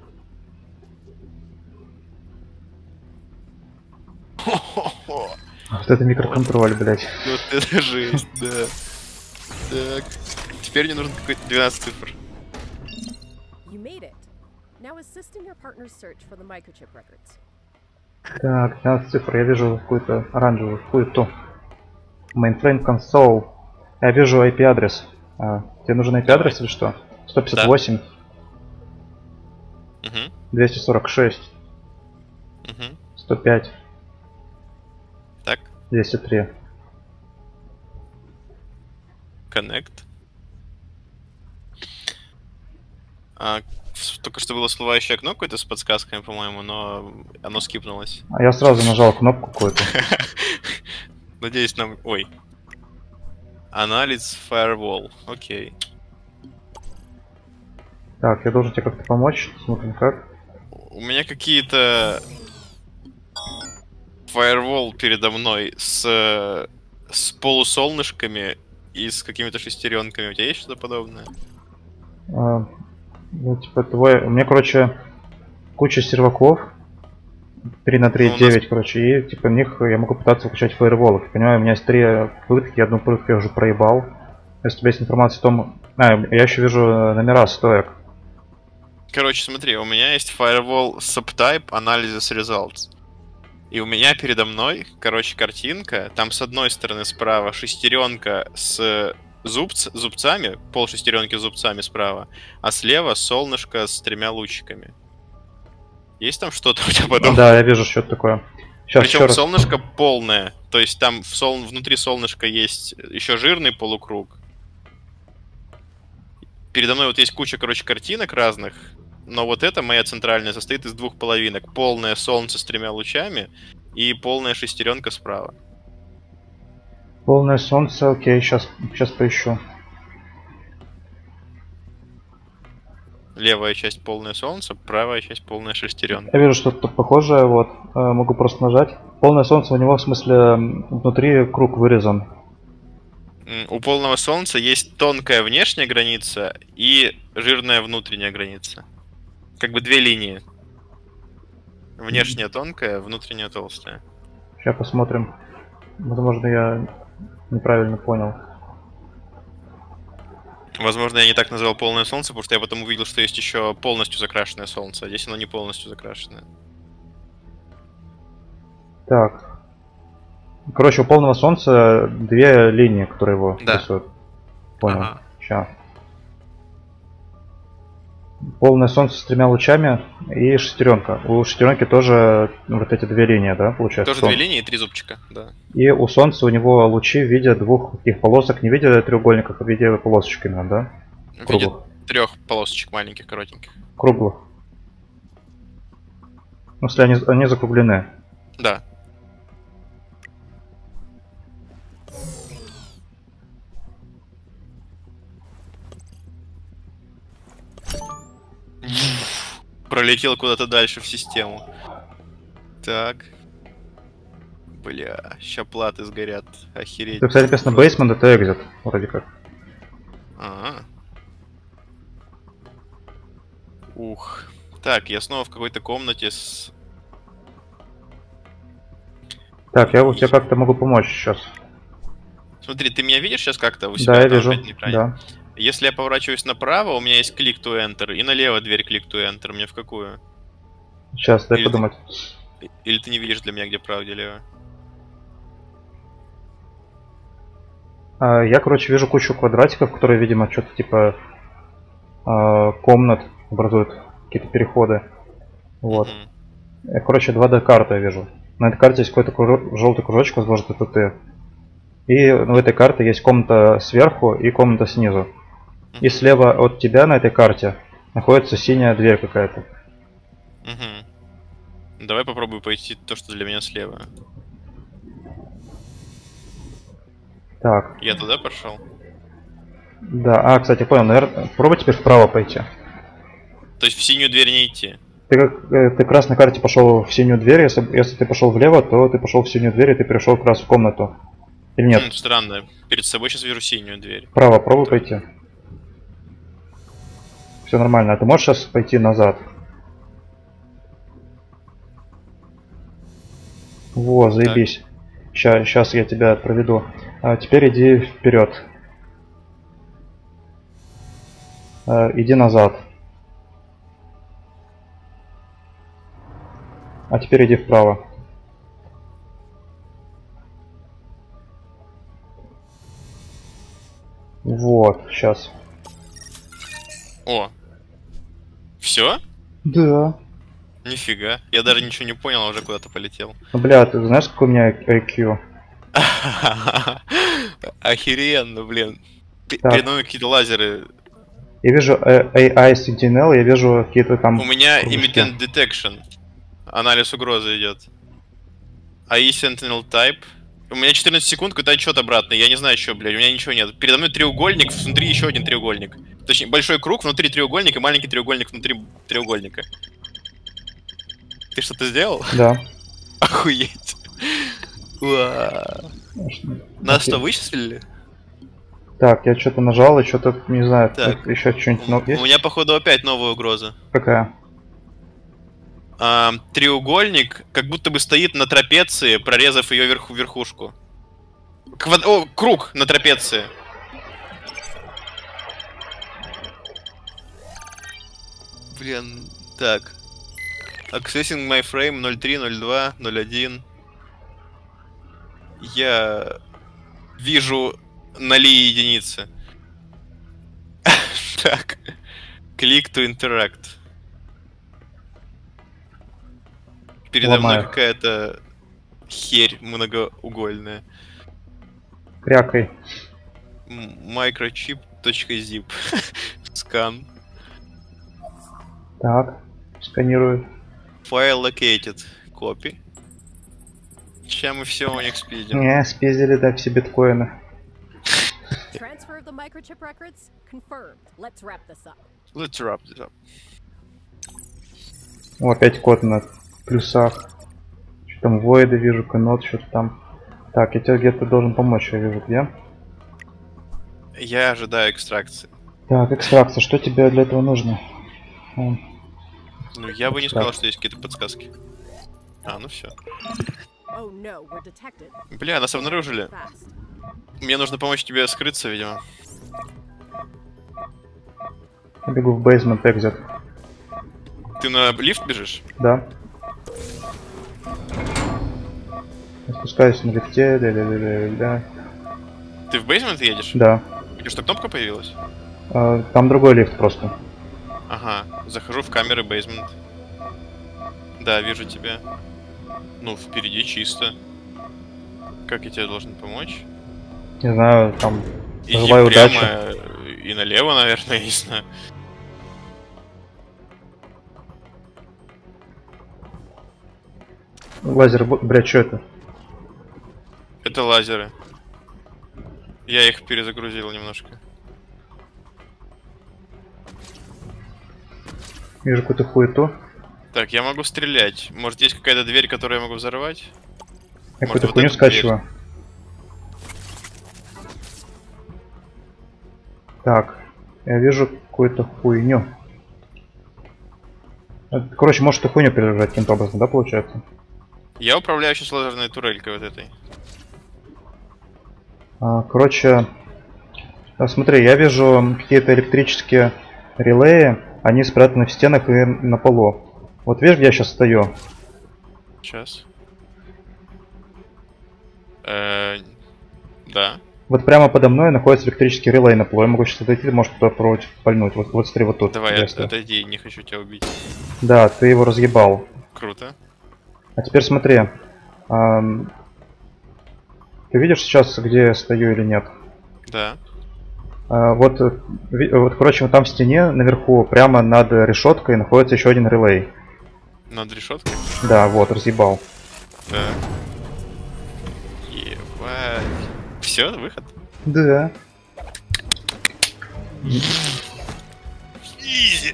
Хо-хо-хо. Вот это микроконтроль, блять. Вот это жесть, да. Так. Теперь мне нужно какой-то двенадцать цифр. You made it. Now assist in your partner's search for the microchip records. Так, двенадцать цифр, я вижу какую-то оранжевую хуету. Mainframe console. Я вижу ай пи адрес. А, тебе нужен ай пи адрес или что? сто пятьдесят восемь, Угу. двести сорок шесть, Угу. сто пять, Так. двести три. Connect. А, с- только что было всплывающее окно какое-то с подсказками, по-моему, но оно скипнулось. А я сразу нажал кнопку какую-то. Надеюсь, нам... Ой. Анализ Firewall. Окей. Так, я должен тебе как-то помочь. Смотрим как. У меня какие-то... Firewall передо мной с... э, с полусолнышками и с какими-то шестеренками. У тебя есть что-то подобное? А, ну, типа, твой... У меня, короче, куча серваков. три на три, Ну, у нас- девять, короче, и типа в них я могу пытаться включать фаервол. Я понимаю, у меня есть три пытки, одну пытку я уже проебал. Если у тебя есть информация о том... А, я еще вижу э, номера стоек. Короче, смотри, у меня есть Firewall Subtype Analysis Results. И у меня передо мной, короче, картинка. Там с одной стороны справа шестеренка с зубц, зубцами, пол шестеренки с зубцами справа, а слева солнышко с тремя лучиками. Есть там что-то у тебя подобное? Да, я вижу что-то такое. Сейчас еще Причем раз. солнышко полное, То есть там в сол... внутри солнышка есть еще жирный полукруг. Передо мной вот есть куча, короче, картинок разных. Но вот эта моя центральная состоит из двух половинок. Полное солнце с тремя лучами и полная шестеренка справа. Полное солнце, окей, сейчас, сейчас поищу. Левая часть полное солнце, правая часть полная шестеренка. Я вижу что-то похожее, вот. Э, могу просто нажать. Полное солнце у него, в смысле, внутри круг вырезан. У полного солнца есть тонкая внешняя граница и жирная внутренняя граница. Как бы две линии. Внешняя тонкая, внутренняя толстая. Сейчас посмотрим. Возможно, я неправильно понял. Возможно, я не так назвал полное солнце, потому что я потом увидел, что есть еще полностью закрашенное солнце, а здесь оно не полностью закрашенное. Так. Короче, у полного солнца две линии, которые его Да. рисуют. Понял. Ага. Сейчас. Полное солнце с тремя лучами и шестеренка. У шестеренки тоже вот эти две линии, да, получается? Тоже Сон. две линии и три зубчика, да. И у солнца у него лучи в виде двух таких полосок, не в виде треугольников, а в виде полосочек именно, да? В виде Круглых. трех полосочек маленьких, коротеньких. Круглых. Ну, если они, они закруглены. Да. Пролетел куда-то дальше в систему. Так. Бля, ща платы сгорят. Охереть. Тут, кстати, написано basement, это exit, вроде как. Ага. Ух. Так, я снова в какой-то комнате с... Так, я у тебя как-то могу помочь сейчас. Смотри, ты меня видишь сейчас как-то у себя Да, я там вижу. опять на экране? Да. Если я поворачиваюсь направо, у меня есть click to enter, и налево дверь click to enter. Мне в какую? Сейчас, дай Или подумать. ты- Или ты не видишь для меня, где право, где лево? А, я, короче, вижу кучу квадратиков, которые, видимо, что-то типа а, комнат образуют, какие-то переходы. Вот. Мгм. Я, короче, два дэ карту я вижу. На этой карте есть какой-то кружо- желтый кружочек, возможно, это ты. И в этой карте есть комната сверху и комната снизу. И слева от тебя на этой карте находится синяя дверь какая-то. Мгм. Давай попробую пойти то, что для меня слева. Так, Я туда пошел? да. А, кстати, понял, наверное, попробуй теперь вправо пойти. То есть в синюю дверь не идти? Ты как, э, ты как раз на карте пошел в синюю дверь, если, если ты пошел влево, то ты пошел в синюю дверь, и ты перешел как раз в комнату. Или нет? Хм, странно. Перед собой сейчас вижу синюю дверь. Вправо пробуй пойти. Все нормально. А ты можешь сейчас пойти назад? Во, заебись. Сейчас я тебя проведу. А теперь иди вперед. А, иди назад. А теперь иди вправо. Вот, сейчас. О! Все? Да. Нифига. Я даже ничего не понял, а уже куда-то полетел. Ну, бля, ты знаешь, какой у меня ай кью? Охеренно, блин. П- Так. Передо мной какие-то лазеры. Я вижу э, эй ай Sentinel, я вижу какие-то там... У меня кружочки. Emittent Detection. Анализ угрозы идет. эй ай Sentinel Type. У меня четырнадцать секунд, какой-то отчет обратный. Я не знаю, что, блядь, у меня ничего нет. Передо мной треугольник, внутри еще один треугольник. Точнее, большой круг, внутри треугольник и маленький треугольник внутри треугольника. Ты что-то сделал? Да. Охуеть. Уа. Нас что, вычислили? Так, я что-то нажал, и что-то, не знаю, Так. еще что-нибудь ну, У есть? меня, походу, опять новая угроза. Какая? А, треугольник как будто бы стоит на трапеции, прорезав ее верху верхушку. Квад... О, круг на трапеции. Блин, так. Accessing my frame ноль три, ноль два, ноль один. Я вижу ноли и единицы. Так. Click to interact. Передо мной Ломаю. какая-то херь многоугольная. Крякой. Microchip.zip. Скан. Так, сканирую. File located. Copy. Чем мы все у них спидим. Не, спиздили, да, все биткоины. Transfer of the microchip records confirmed. Let's wrap this up. Let's wrap this up. О, опять код на плюсах. Что там, void вижу, канот, что-то там. Так, я тебе где-то должен помочь, я вижу, где? Я ожидаю экстракции. Так, экстракция, что тебе для этого нужно? Ну, я бы не сказал, что есть какие-то подсказки. А, ну все. Oh no, we're detected. Бля, нас обнаружили. Fast. Мне нужно помочь тебе скрыться, видимо. Я бегу в basement exit. Ты на лифт бежишь? Да. Я спускаюсь на лифте, да-да-да-да. Ты в бейсмент едешь? Да. И что, кнопка появилась? А, там другой лифт просто. Ага, захожу в камеры бейсмент. Да, вижу тебя. Ну, впереди чисто. Как я тебе должен помочь? Не знаю, там... Иди Желаю удачи. прямо и налево, наверное, я не знаю. Лазер, блядь, что это? Это лазеры. Я их перезагрузил немножко. Вижу какую-то хуету. Так, я могу стрелять. Может, есть какая-то дверь, которую я могу взорвать? Я Может, какую-то вот хуйню эту скачиваю. Так, я вижу какую-то хуйню. Короче, может эту хуйню перезагружать каким-то образом, да, получается? Я управляю сейчас лазерной турелькой вот этой. А, короче, а, смотри, я вижу какие-то электрические релеи, они спрятаны в стенах и на полу. Вот видишь, где я сейчас стою? Сейчас. Э-э- да. Вот прямо подо мной находится электрический релей на полу. Я могу сейчас отойти, может туда против пальнуть. Вот, вот смотри, вот тут. Давай, от, если. отойди, не хочу тебя убить. Да, ты его разъебал. Круто. А теперь смотри. Ам, Ты видишь сейчас, где я стою или нет? Да. А, вот, э, ви- вот, короче, вот там в стене наверху, прямо над решеткой, находится еще один релей. Над решеткой? Да, вот, разъебал. Да. Ебать. Все, выход? Да. Изи.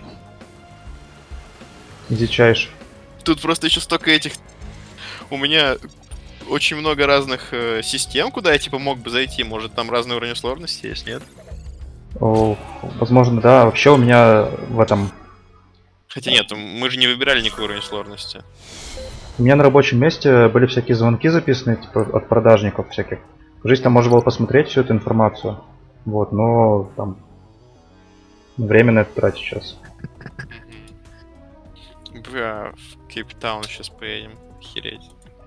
Дичайше. Тут просто еще столько этих... У меня очень много разных э, систем, куда я типа мог бы зайти. Может, там разные уровни сложности есть, нет? О, возможно, да. Вообще у меня в этом... Хотя нет, мы же не выбирали никакой уровень сложности. У меня на рабочем месте были всякие звонки записаны, типа, от продажников всяких. В жизни там можно было посмотреть всю эту информацию. Вот, но там... Время на это тратить сейчас. Бля, в Кейптаун сейчас поедем. Охереть.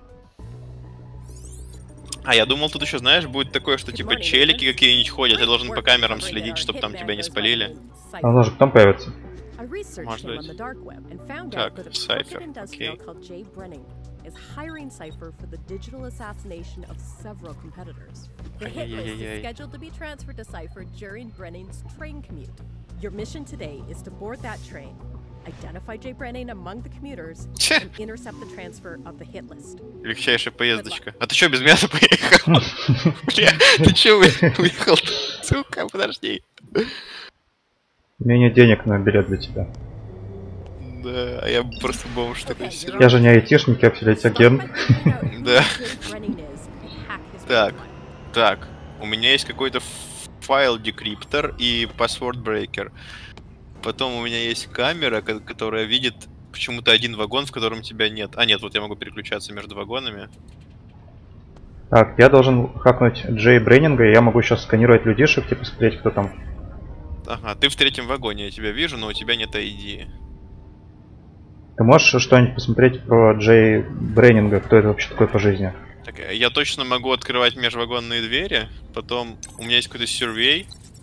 А, я думал, тут еще, знаешь, будет такое, что типа челики какие-нибудь ходят, я должен по камерам следить, чтобы там тебя не спалили. А он же потом появится. I researched Может him on быть. the dark web and found Так, out that a Cypher, crooked industrial окей. called Jay Brenning is hiring Cypher for the digital assassination of several competitors. The hit list Ay-ay-ay-ay. is scheduled to be transferred to Cypher during Brenning's train commute. Your mission today is to board that train, identify Jay Brenning among the commuters, Тьфу. and intercept the transfer of the hit list. Легчайшая поездочка. А ты что, без мяса поехал? Бля, ты че уехал? Сука, подожди. У меня нет денег на билет для тебя. Да, а я просто бомж такой сижу. Я же не айтишник, я блядь, агент. Да. Так, так. У меня есть какой-то файл декриптор и password breaker. Потом у меня есть камера, ко- которая видит почему-то один вагон, в котором тебя нет. А нет, вот я могу переключаться между вагонами. Так, я должен хакнуть Джей Бреннинга, и я могу сейчас сканировать людишек, типа смотреть, кто там. Ага, ты в третьем вагоне, я тебя вижу, но у тебя нет ай ди. Ты можешь что-нибудь посмотреть про Джей Бреннинга, кто это вообще такой по жизни? Так, э, я точно могу открывать межвагонные двери. Потом у меня есть какой-то survey.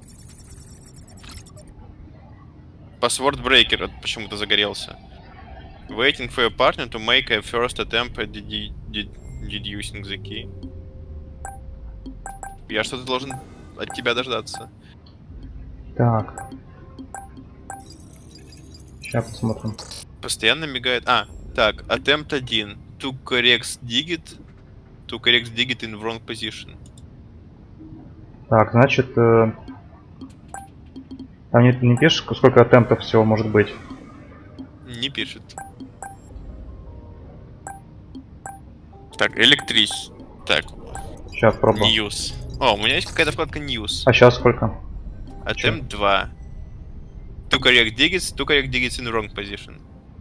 Password breaker от- почему-то загорелся. Waiting for your partner to make a first attempt at de- de- Deducing the key. Я что-то должен от тебя дождаться. Так. Сейчас посмотрим. Постоянно мигает. А, так, attempt один. To correct digit. To correct digit in wrong position. Так, значит, э, там не, не пишешь, сколько атемптов всего может быть? Не пишет. Так, электрич. Так, Сейчас пробую. news. О, у меня есть какая-то вкладка news. А сейчас сколько? Attempt два. To correct digits, to correct digits in wrong position.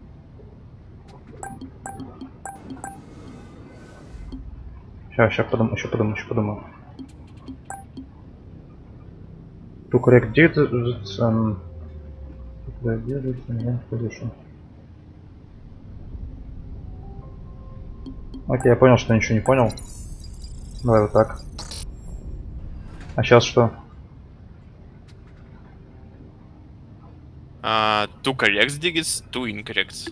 Сейчас, сейчас подумаю, еще подумаю, еще подумаю. To correct digits and... position. Окей, я понял, что ничего не понял. Давай вот так. А сейчас что? Uh, to correct digits, to incorrect.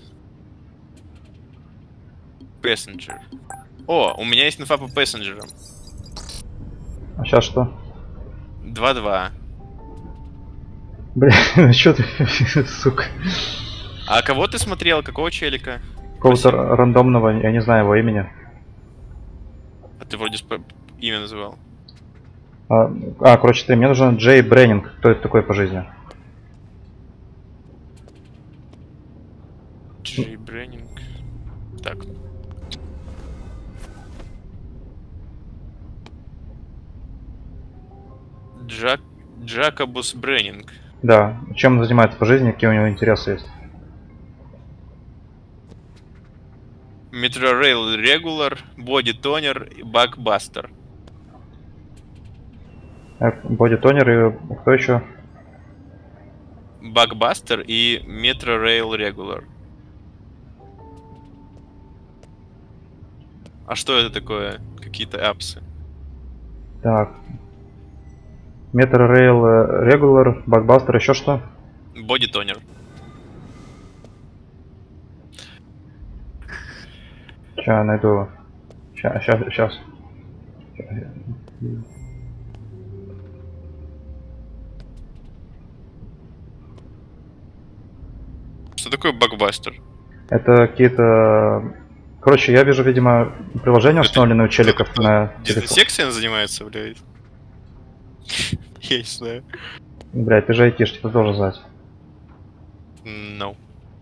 Passenger. О, у меня есть инфа по пассенджерам. А сейчас что? два-два. Блин, что ты, сука. А кого ты смотрел? Какого челика? Какого-то рандомного, я не знаю его имени. А ты вроде сп... имя называл. А, а, короче, ты, мне нужен Джей Бреннинг. Кто это такой по жизни? Джей Бреннинг. Так. Джак... Джакобус Бреннинг. Да. Чем он занимается по жизни, какие у него интересы есть? Metrorail Regular, Body Toner и Bugbuster. Боди Тонер и кто еще? Bugbuster и Metrorail Regular. А что это такое? Какие-то апсы? Так. Metrorail Regular, Bugbuster, еще что? Body Toner. Сейчас я найду его. Сейчас, сейчас, сейчас. Что такое Bugbuster? Это какие-то... Короче, я вижу, видимо, приложение, установленное у челиков на телефон. Дезинсекцией занимается, блядь? Я не знаю. Блядь, ты же айтишник, ты должен знать. No.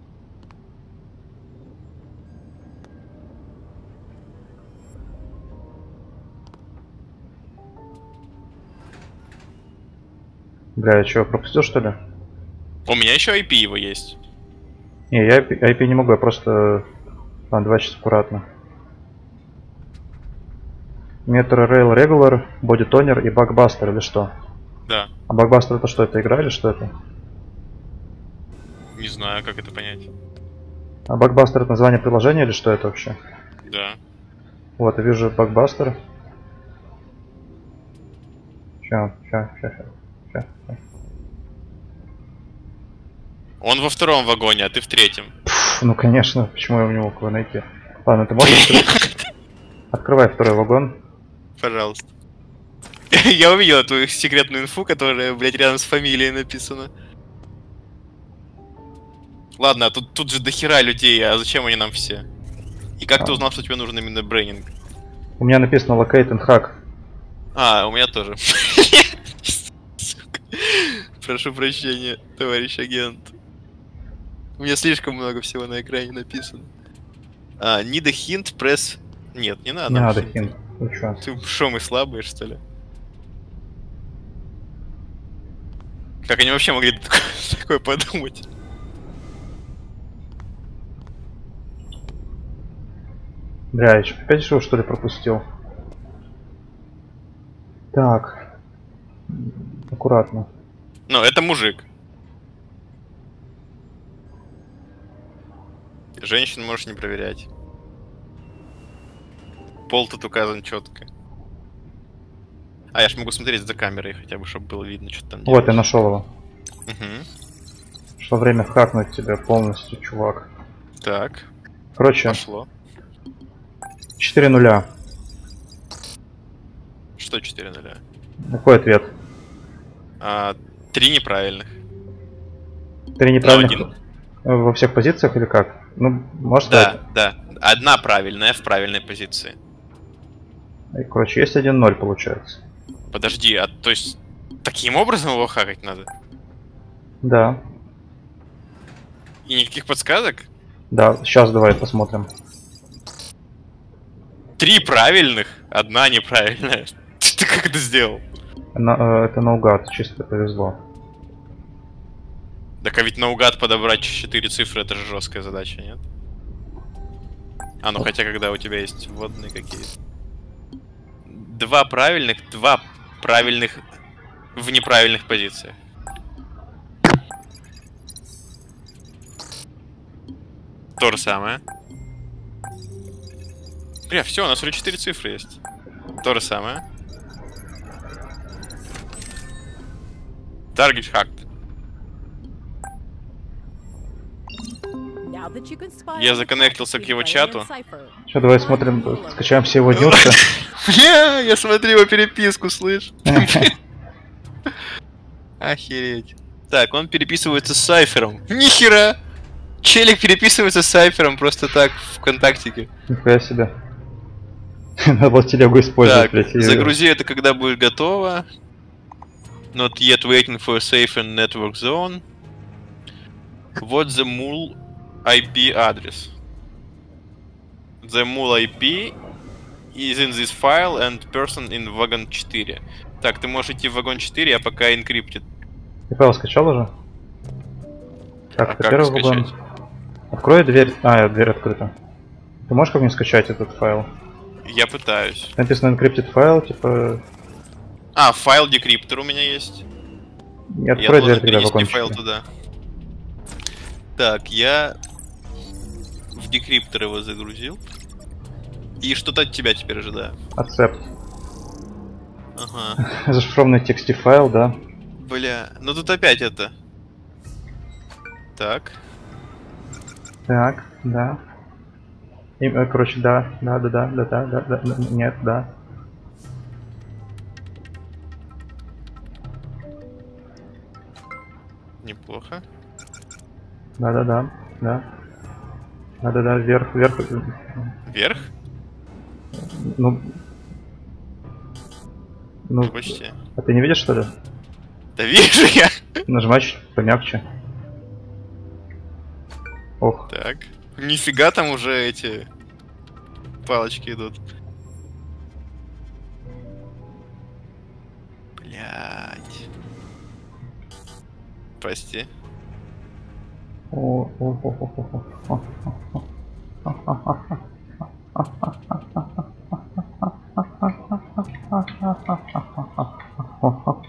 Бля, я что, пропустил что ли? У меня еще ай пи его есть. Не, я ай пи, ай пи не могу, я просто... А, два часа аккуратно. Metrorail Regular, Body Toner и Bugbuster или что? Да. А Bugbuster это что, это игра или что это? Не знаю, как это понять. А Bugbuster это название приложения или что это вообще? Да. Вот, я вижу Bugbuster. Ща, ща, ща, ща, ща, ща. Он во втором вагоне, а ты в третьем. Пфф, ну конечно, почему я не мог его найти? Ладно, ты можешь открыть? Открывай второй вагон. Пожалуйста. Я увидел твою секретную инфу, которая, блядь, рядом с фамилией написана. Ладно, а тут, тут же дохера людей, а зачем они нам все? И как а. ты узнал, что тебе нужен именно Бреннинг? У меня написано Locate and Hack. А, у меня тоже. Прошу прощения, товарищ агент. У меня слишком много всего на экране написано. А, need a hint, press... Нет, не надо. Не надо hint. Ты чё? Ты шо, мы слабые, что ли? Как они вообще могли такое, такое подумать? Бля, я что, опять что, что ли, пропустил? Так. Аккуратно. Ну, это мужик. Женщин можешь не проверять. Пол тут указан четко. А, я ж могу смотреть за камерой хотя бы, чтобы было видно, что там делаешь. Вот, я нашел его. Угу. Пришло время хакнуть тебя полностью, чувак. Так. Короче, Пошло. четыре нуля. Что четыре нуля? Какой ответ? А, три неправильных. Три неправильных один. во всех позициях или как? Ну, может Да, сказать? да. Одна правильная в правильной позиции. И, короче, есть один ноль получается. Подожди, а то есть таким образом его хакать надо? Да. И никаких подсказок? Да, сейчас давай посмотрим. Три правильных, одна неправильная. Ты как это сделал? На, э, это наугад, чисто повезло. Так а ведь наугад подобрать четыре цифры, это же жесткая задача, нет? А, ну хотя когда у тебя есть вводные какие? Два правильных, два правильных в неправильных позициях. То же самое. Бля, все, у нас уже четыре цифры есть. То же самое. Target hacked. Я законнектился к его чату. Сейчас давай смотрим, скачаем все его нюшки. Бля, я смотрю его переписку, слышь. Охереть. Так, он переписывается с Сайфером. Нихера! Челик переписывается с Сайфером просто так в ВКонтактике. Нихуя себе. Надо было телегу использовать, Так, блядь. и- загрузи это, когда будет готово. Not yet waiting for a safe and network zone. What the mul ай пи address? The mul ай пи is in this file and person in вагон четыре. Так, ты можешь идти в вагон четыре, а пока encrypted. Ты файл скачал уже? Так, А это как первый вагон. скачать? Открой дверь. А, дверь открыта. Ты можешь как-нибудь скачать этот файл? Я пытаюсь. Написано encrypted файл, типа... А, файл декриптор у меня есть. Не Я открой должен дверь, когда перенести вагон файл четыре. туда. Так, я в декриптор его загрузил. И что-то от тебя теперь ожидаю. Accept. Ага. Зашифрованный текстив файл, да. Бля, ну тут опять это. Так. Так, да. И, э, короче, да, да, да, да, да, да, да, да, да, нет, да. Неплохо. Да, да, да, да. Да, да, да, вверх, вверх. Вверх? Ну. Ну, Почти. а ты не видишь, что ли? Да вижу я! Нажимай чуть помягче. Ох. Так. Нифига там уже эти палочки идут. Блять. Прости. О, о, о, о, о, о, о.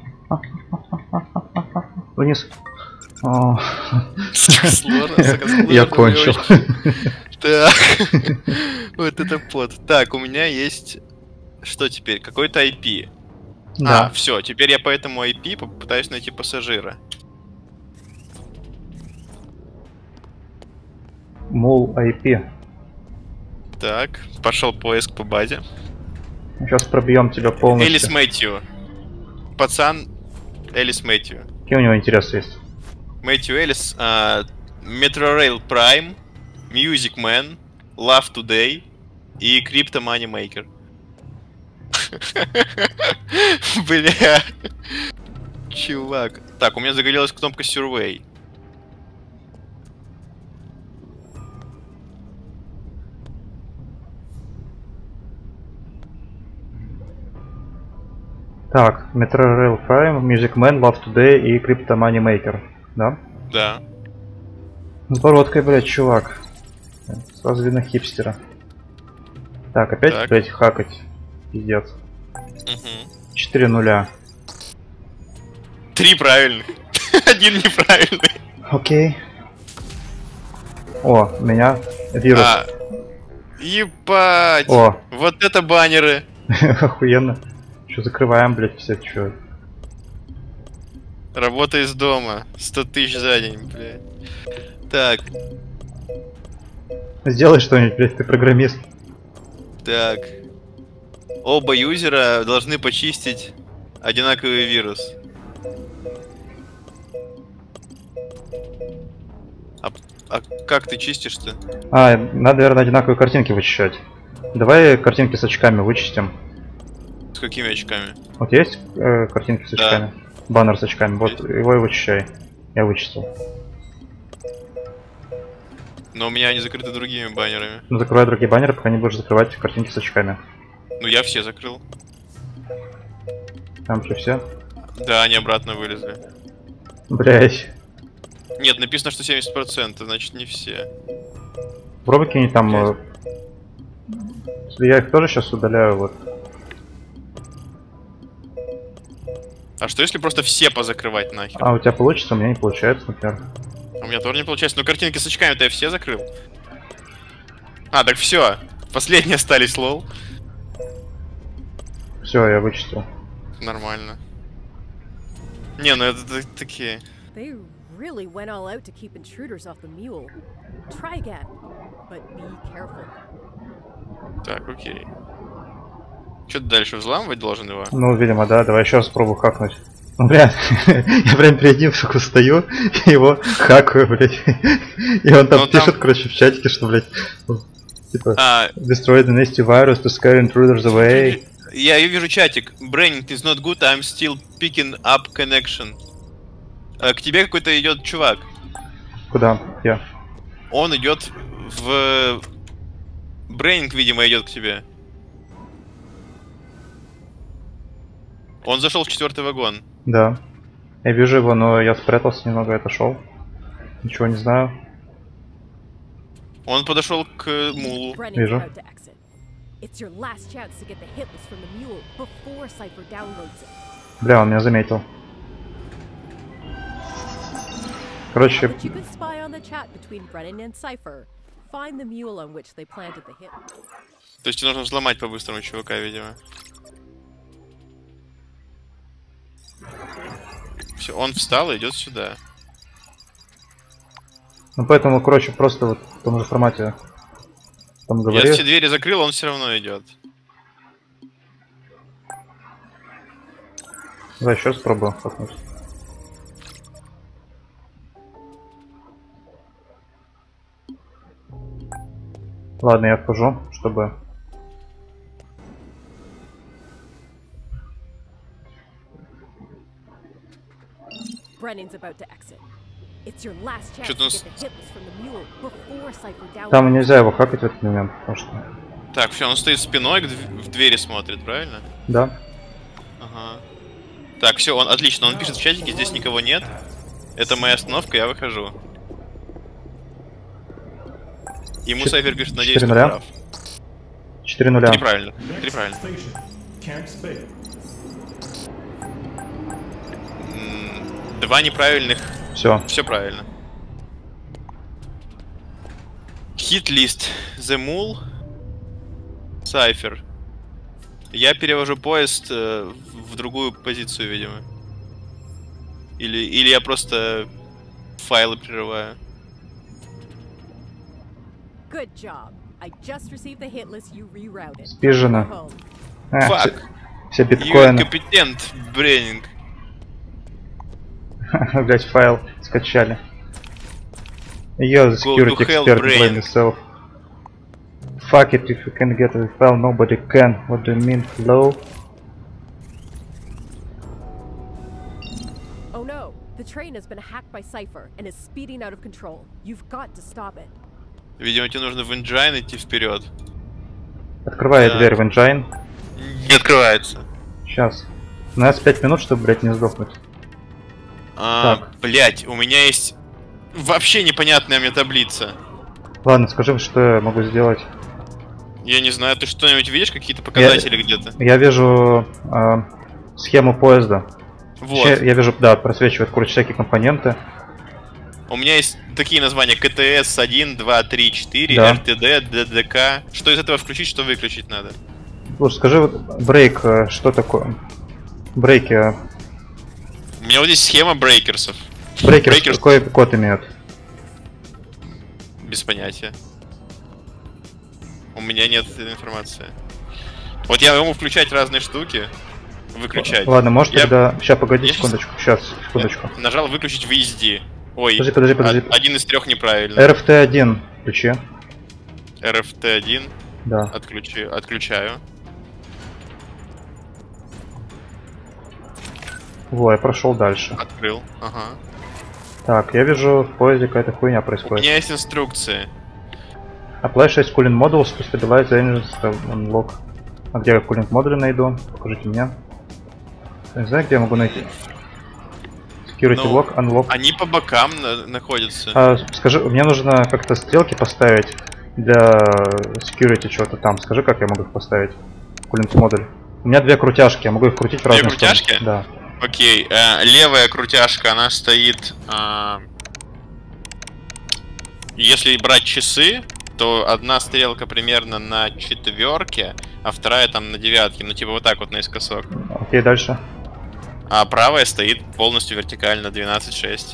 Вниз. О. Сложно, сложно, Я кончил. Так. Вот это пот. Так, у меня есть... Что теперь? Какой-то ай пи. А, Да. все, теперь я по этому ай пи попытаюсь найти пассажира. Мол ай пи. Так, пошел поиск по базе. Сейчас пробьем тебя полностью. Элис Мэтью. Пацан Элис Мэтью. Какие у него интересы есть? Мэтью Элис, uh, Metrorail Prime, Music Man, Love Today и Crypto Money Maker. Бля. Чувак. Так, у меня загорелась кнопка Survey. Так, Metrorail Prime, Music Man, Love Today и Crypto Money Maker. Да? Да. С бородкой, блядь, чувак. Сразу видно хипстера. Так, опять, Так. блядь, хакать. Пиздец. Угу. четыре нуля. Три правильных. Один неправильный. Окей. О, у меня вирус. А, ебать. О, Вот это баннеры. охуенно. Что, закрываем, блядь, все, чё? Работа из дома. сто тысяч за день, блядь. Так, Сделай что-нибудь, блядь, ты программист. так. Оба юзера должны почистить одинаковый вирус. А, а как ты чистишь-то? А, надо, наверное, одинаковые картинки вычищать. Давай картинки с очками вычистим. С какими очками? Вот есть э, картинки с очками? Да. Баннер с очками. Вот его и вычищай. Я вычистил. Но у меня они закрыты другими баннерами. Ну закрывай другие баннеры, пока не будешь закрывать картинки с очками. Ну я все закрыл. Там же все. Да, они обратно вылезли. Блять. Нет, написано, что семьдесят процентов, значит не все. Попробуй кинь там. Э... Я их тоже сейчас удаляю, вот. А что если просто все позакрывать нахер? А у тебя получится, у меня не получается, например. У меня тоже не получается. Но картинки с очками-то я все закрыл. А, так все. Последние остались, лол. Все, я вычистил. Нормально. Не, ну это такие. They really went all out to keep intruders off the mule. Try again, but be careful. Так, окей. Что ты дальше взламывать должен его? Ну, видимо, да. Давай еще раз пробую хакнуть. Ну, блядь, я прям перед ним сука, стою, и его хакаю, блядь. И он там ну, пишет, там... короче, в чатике, что, блядь, типа, а... destroy the nasty virus to scare intruders away. Я вижу чатик. Braining is not good, I'm still picking up connection. А, к тебе какой-то идет чувак. Куда? Я. Он идет в... Брейнинг, видимо, идет к тебе. Он зашел в четвертый вагон. Да. Я вижу его, но я спрятался немного и отошел. Ничего не знаю. Он подошел к мулу. Вижу. Бля, он меня заметил. Короче... То есть нужно взломать по-быстрому чувака, видимо. Все, он встал и идет сюда. Ну поэтому, короче, просто вот в том же формате там говори. Я все двери закрыл, он все равно идет. Да, еще раз пробую хакнуть. Ладно, я вхожу, чтобы... Что-то... Там нельзя его хакать в этот момент, потому что... Так, все, он стоит спиной, в двери смотрит, правильно? Да. Ага. Так, все, он отлично, он пишет в чатике, здесь никого нет. Это моя остановка, я выхожу. Ему Сайфер пишет, надеюсь, ты прав. четыре нуля. Три правильно. Три правильно. Два неправильных. Все. Все правильно. Хит-лист. The Mule. Сайфер. Я перевожу поезд э, в другую позицию, видимо. Или, или я просто файлы прерываю. Спижено. А, Фак. Все, все биткоины. Компетент, Брейнинг. Блять, файл скачали. You're the security expert, blame yourself. Fuck it, if you can get the file, nobody can. What do you mean, hello? Oh no, the train has been hacked by Cypher and is speeding out of control. You've got to stop it. Видимо, тебе нужно в Engine идти вперед. Открывай да. Дверь в Engine. Не открывается. Сейчас. У нас пять минут, чтобы, блять, не сдохнуть. А, блять, у меня есть вообще непонятная мне таблица. Ладно, скажи, что я могу сделать. Я не знаю, ты что-нибудь видишь, какие-то показатели я, где-то? Я вижу э, схему поезда. Вот. Я, я вижу, да, просвечивает, короче, всякие компоненты. У меня есть такие названия: КТС один, два, три, четыре, да. РТД, ДДК. Что из этого включить, что выключить надо? Слушай, скажи, вот брейк, что такое? Брейки. У меня вот здесь схема брейкерсов. Брейкерс, Брейкерс... какой код имеют? Без понятия. У меня нет этой информации. Вот я могу включать разные штуки, выключать. Ладно, может я... тогда... Сейчас, погоди, я секундочку. Сейчас, секундочку. Я нажал выключить ви эс ди. Ой, подожди, подожди, подожди. один из трех неправильно. эр эф ти один включи. эр эф ти один. Да. Отключи, отключаю. Во, я прошел дальше. Открыл, ага. Так, я вижу в поезде какая-то хуйня У происходит. меня есть инструкции. Apply шесть cooling modules to stabilize the engines to unlock. А где я cooling модули найду? Покажите мне. Я не знаю, где я могу найти. Security Ну, lock, unlock. Они по бокам на находятся. А, скажи, мне нужно как-то стрелки поставить для security чего-то там. Скажи, как я могу их поставить? Cooling модуль. У меня две крутяжки, я могу их крутить в Две разные стороны. крутяжки? Да. Окей, э, левая крутяшка, она стоит... Э, если брать часы, то одна стрелка примерно на четверке, а вторая там на девятке. Ну типа вот так вот наискосок. Окей, дальше. А правая стоит полностью вертикально, двенадцать шесть.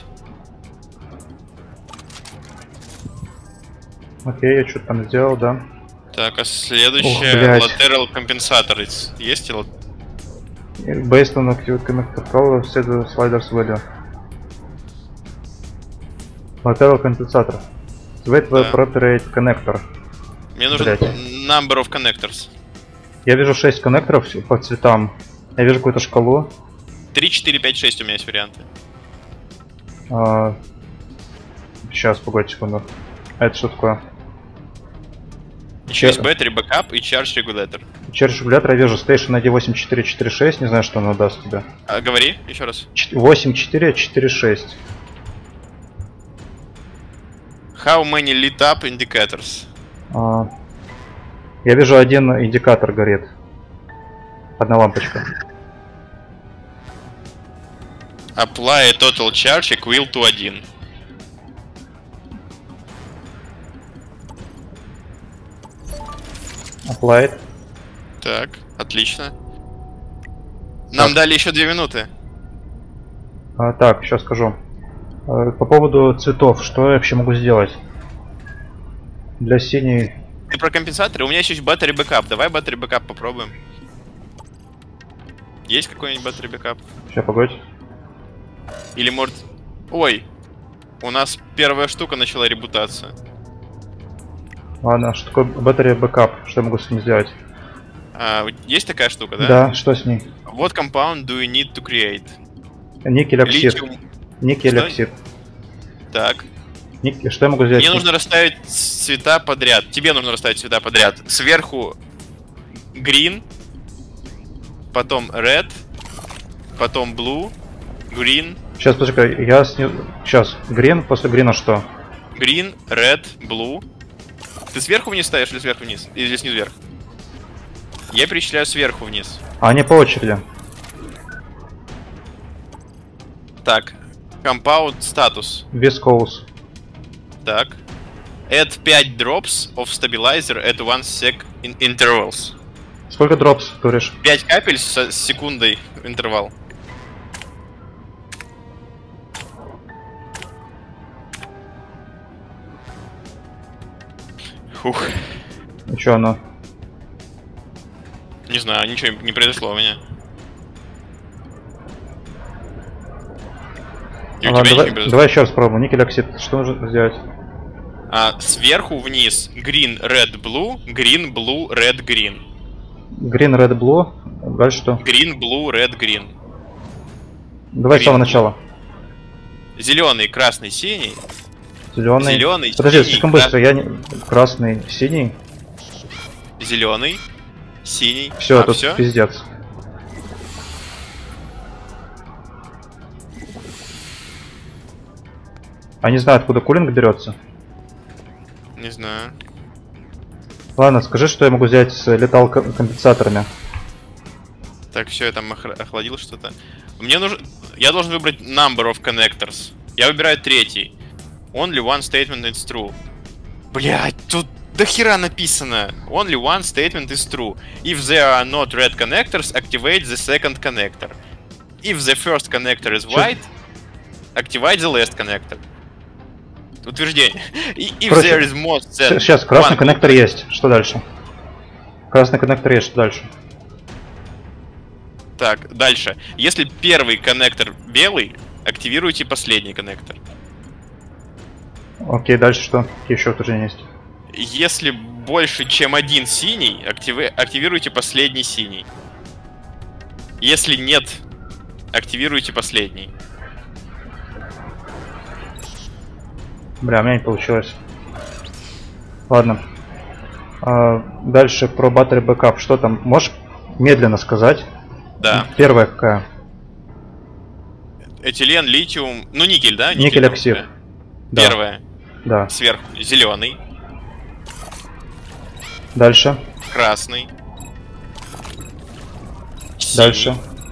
Окей, я что-то там сделал, да. Так, а следующее... Ох, блядь. Lateral компенсатор. Есть ли? Based on acute connector color, set the sliders value. Lateral компенсатор. Activate the Да. appropriate connector. Мне нужен Блядь. number of connectors. Я вижу шесть коннекторов по цветам. Я вижу какую-то шкалу. три, четыре, пять, шесть у меня есть варианты. А... Сейчас, погоди секунду. А это что такое? Еще есть battery backup и charge regulator. Через регулятор я вижу Station ай ди восемь четыре четыре шесть. Не знаю, что оно даст тебе. А, говори еще раз. восемь четыре четыре шесть. How many lit up indicators? А... Я вижу один индикатор горит. Одна лампочка. Apply total charge equal to один. Applied. Так, отлично. Нам Так. дали еще две минуты. А, так, сейчас скажу. А, по поводу цветов, что я вообще могу сделать? Для синей... Ты про компенсаторы? У меня еще есть battery backup. Давай battery backup попробуем. Есть какой-нибудь battery backup? Сейчас, погодь. Или может... Ой! У нас первая штука начала ребутаться. Ладно, что такое батарея бэкап? Что я могу с ним сделать? А, есть такая штука, да? Да, что с ней? What compound do you need to create? Никель оксид. Литиум. Никель Что? оксид. Так. Ник... Что я могу сделать? Мне нужно расставить цвета подряд. Тебе нужно расставить цвета подряд. Сверху green, потом red, потом blue, green, Сейчас, подожди, я сни... Сейчас, грин, после грина что? green, red, blue. Ты сверху вниз ставишь или сверху вниз? Или снизу вверх? Я перечисляю сверху вниз. А они по очереди. Так. Compound status. Viscose. Так. Add пять drops of stabilizer at one sec in intervals. Сколько дропс, говоришь? пять капель с, с секундой интервал. Фух. И что оно? Не знаю, ничего не произошло у меня. И у Ага, тебя ничего давай, не произошло. давай еще раз пробуем. Никель оксид. Что нужно сделать? А, сверху вниз green, red, blue, green, blue, red, green. Green, red, blue. Дальше что? Green, blue, red, green. Давай с Green, самого blue. начала. Зеленый, красный, синий. Зеленый. Зеленый, Подожди, синий, слишком кра- быстро. Я не... Красный, синий. Зеленый, синий. Все, а, тут всё? пиздец. А не знаю, откуда кулинг берется. Не знаю. Ладно, скажи, что я могу сделать с летал компенсаторами. Так, все, я там охр- охладил что-то. Мне нужно... Я должен выбрать number of connectors. Я выбираю третий. Only one statement is true. Блять, тут до хера написано. Only one statement is true. If there are not red connectors, activate the second connector. If the first connector is white, activate the last connector. Утверждение. И if Короче, there is more than Сейчас, красный one- коннектор есть. Что дальше? Красный коннектор есть, что дальше? Так, дальше. Если первый коннектор белый, активируйте последний коннектор. Окей, дальше что? Какие еще утверждения есть? Если больше, чем один синий, активи... активируйте последний синий. Если нет, активируйте последний. Бля, у меня не получилось. Ладно. А, дальше про Battery Backup. Что там? Можешь медленно сказать? Да. Первая какая? Этилен, литиум, ну никель, да? Никель, оксид. Да. Первая. Да. Сверху зеленый. Дальше. Красный. Синий. Дальше.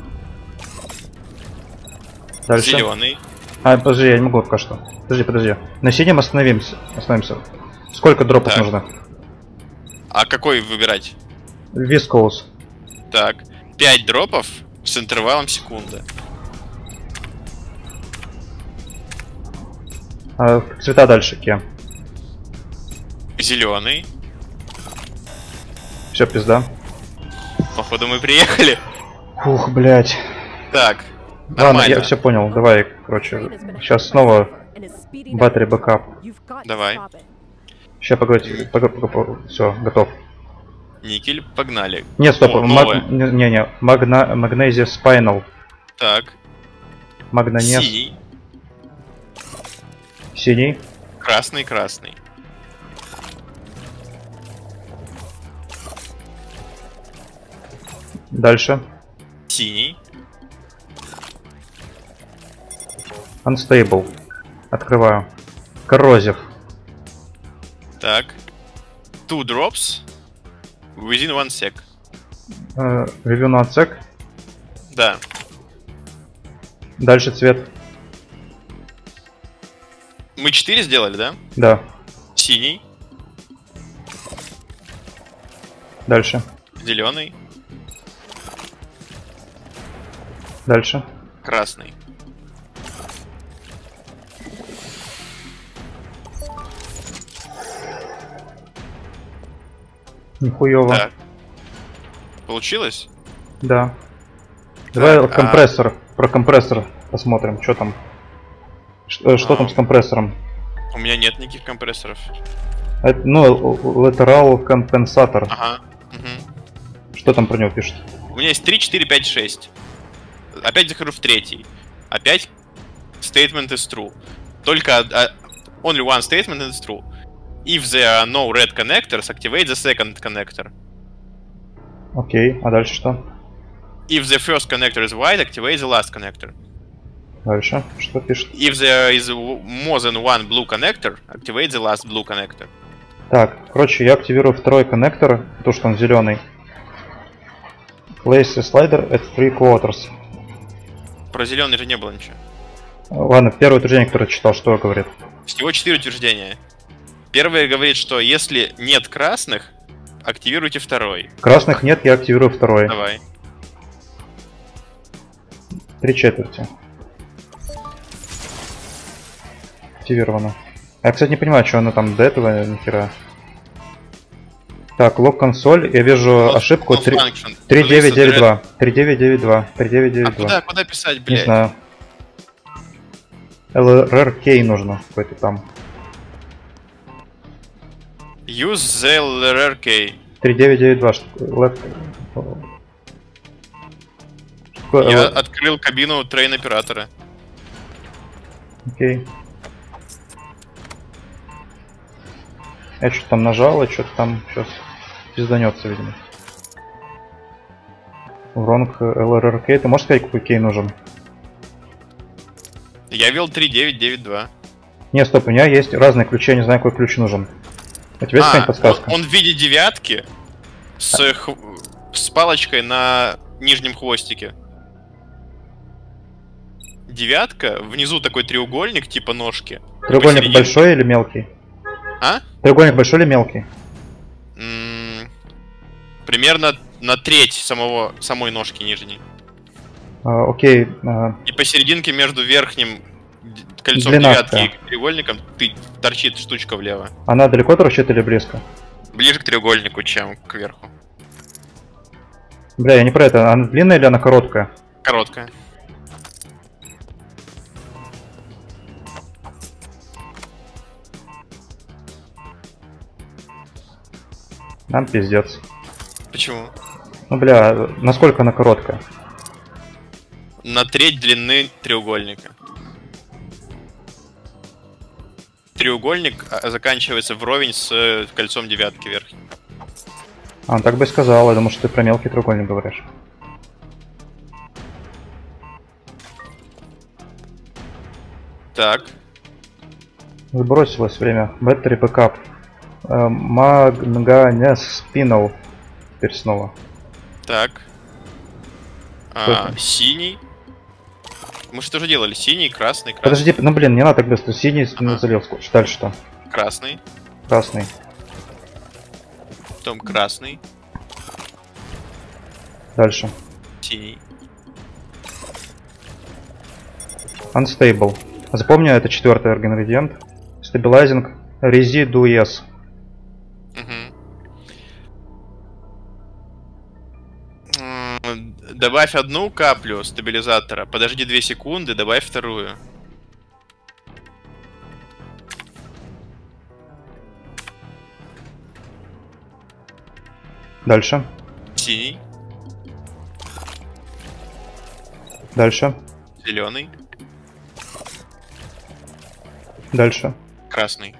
Дальше. Зеленый. А, подожди, я не могу пока что. Подожди, подожди. На синем остановимся. Остановимся. Сколько дропов Так. нужно? А какой выбирать? Viscose. Так. пять дропов с интервалом секунды. А, цвета дальше какие? Зеленый. Все, пизда. Походу мы приехали. Ух, блять. Так. Ладно, Нормально. я все понял. Давай, короче, сейчас снова Battery Backup. Давай. Сейчас погоди, погоди, все, готов. Никель, погнали. Нет, стоп, О, маг... новое. не, не, Магна... Magnesia Spinal. Так. Магнонес. Синий. Синий. Красный, красный. Дальше. Синий. Unstable. Открываю. Corrosive. Так. Two drops. Within one sec. Э, Review на отсек. Да. Дальше цвет. Мы четыре сделали, да? Да. Синий. Дальше. Зеленый. Дальше. Красный. Нихуёво. Так. Получилось? Да. Давай Так, компрессор. Про компрессор посмотрим, что там. Что, что А. там с компрессором? У меня нет никаких компрессоров. Это, ну, lateral компенсатор. Ага. Угу. Что там про него пишет? У меня есть три, четыре, пять, шесть. Опять захожу в третий. Опять statement is true. Только uh, only one statement is true. If there are no red connectors, activate the second connector. Окей, а дальше что? If the first connector is white, activate the last connector. Дальше, что пишет? If there is more than one blue connector, activate the last blue connector. Так, короче, я активирую второй коннектор, то что он зеленый. Place the slider at three quarters. Про зеленый же не было ничего. Ладно, первое утверждение, которое читал, что говорит? Всего четыре утверждения. Первое говорит, что если нет красных, активируйте второй. Красных нет, я активирую второй. Давай. Три четверти. Активировано. Я, кстати, не понимаю, что оно там до этого нихера. Так, лог консоль, я вижу Not- ошибку not три function. три девять Listen девять to два. три девять девять два. три девять А девять куда, два. куда писать, Не блядь? знаю. эл эр кей нужно какой-то там. Use the эл эр кей. три девять девять два. Что такое? Left- Что такое Я эл эр? открыл кабину трейн-оператора. Окей. Я что-то там нажал, и что-то там сейчас пизданется, видимо. Wrong эл эр кей. Ты можешь сказать, какой кей нужен? Я ввел три девять девять два. Не, стоп, у меня есть разные ключи, я не знаю, какой ключ нужен. У тебя есть А, какая-нибудь подсказка? он, он в виде девятки с, хв- с палочкой на нижнем хвостике. Девятка, внизу такой треугольник типа ножки. Треугольник Посередине- большой или мелкий? А? Треугольник большой или мелкий? М, примерно на треть самого, самой ножки нижней. А, окей. а, И посерединке между верхним д- кольцом Двенадцатая. девятки и треугольником ты, торчит штучка влево. она далеко торчит или близко? Ближе к треугольнику, чем кверху. Бля, я не про это. Она длинная или она короткая? Короткая. Нам пиздец. Почему? Ну бля, насколько она короткая? На треть длины треугольника. Треугольник а, заканчивается вровень с э, кольцом девятки верхней. А, так бы и сказал, я думаю, что ты про мелкий треугольник говоришь. Так. Сбросилось время. Battery backup. Манганес спинал. Теперь снова. Так. А, синий. Мы что же делали? Синий, красный, красный. Подожди, ну блин, не надо так быстро. Синий Ага. залил. Дальше что? Красный. Красный. Потом красный. Дальше. Синий. Unstable. Запомни, это четвертый ингредиент. Stabilizing Residues. Угу. Добавь одну каплю стабилизатора. Подожди две секунды, добавь вторую. Дальше. Синий. Дальше. Зеленый. Дальше. Красный.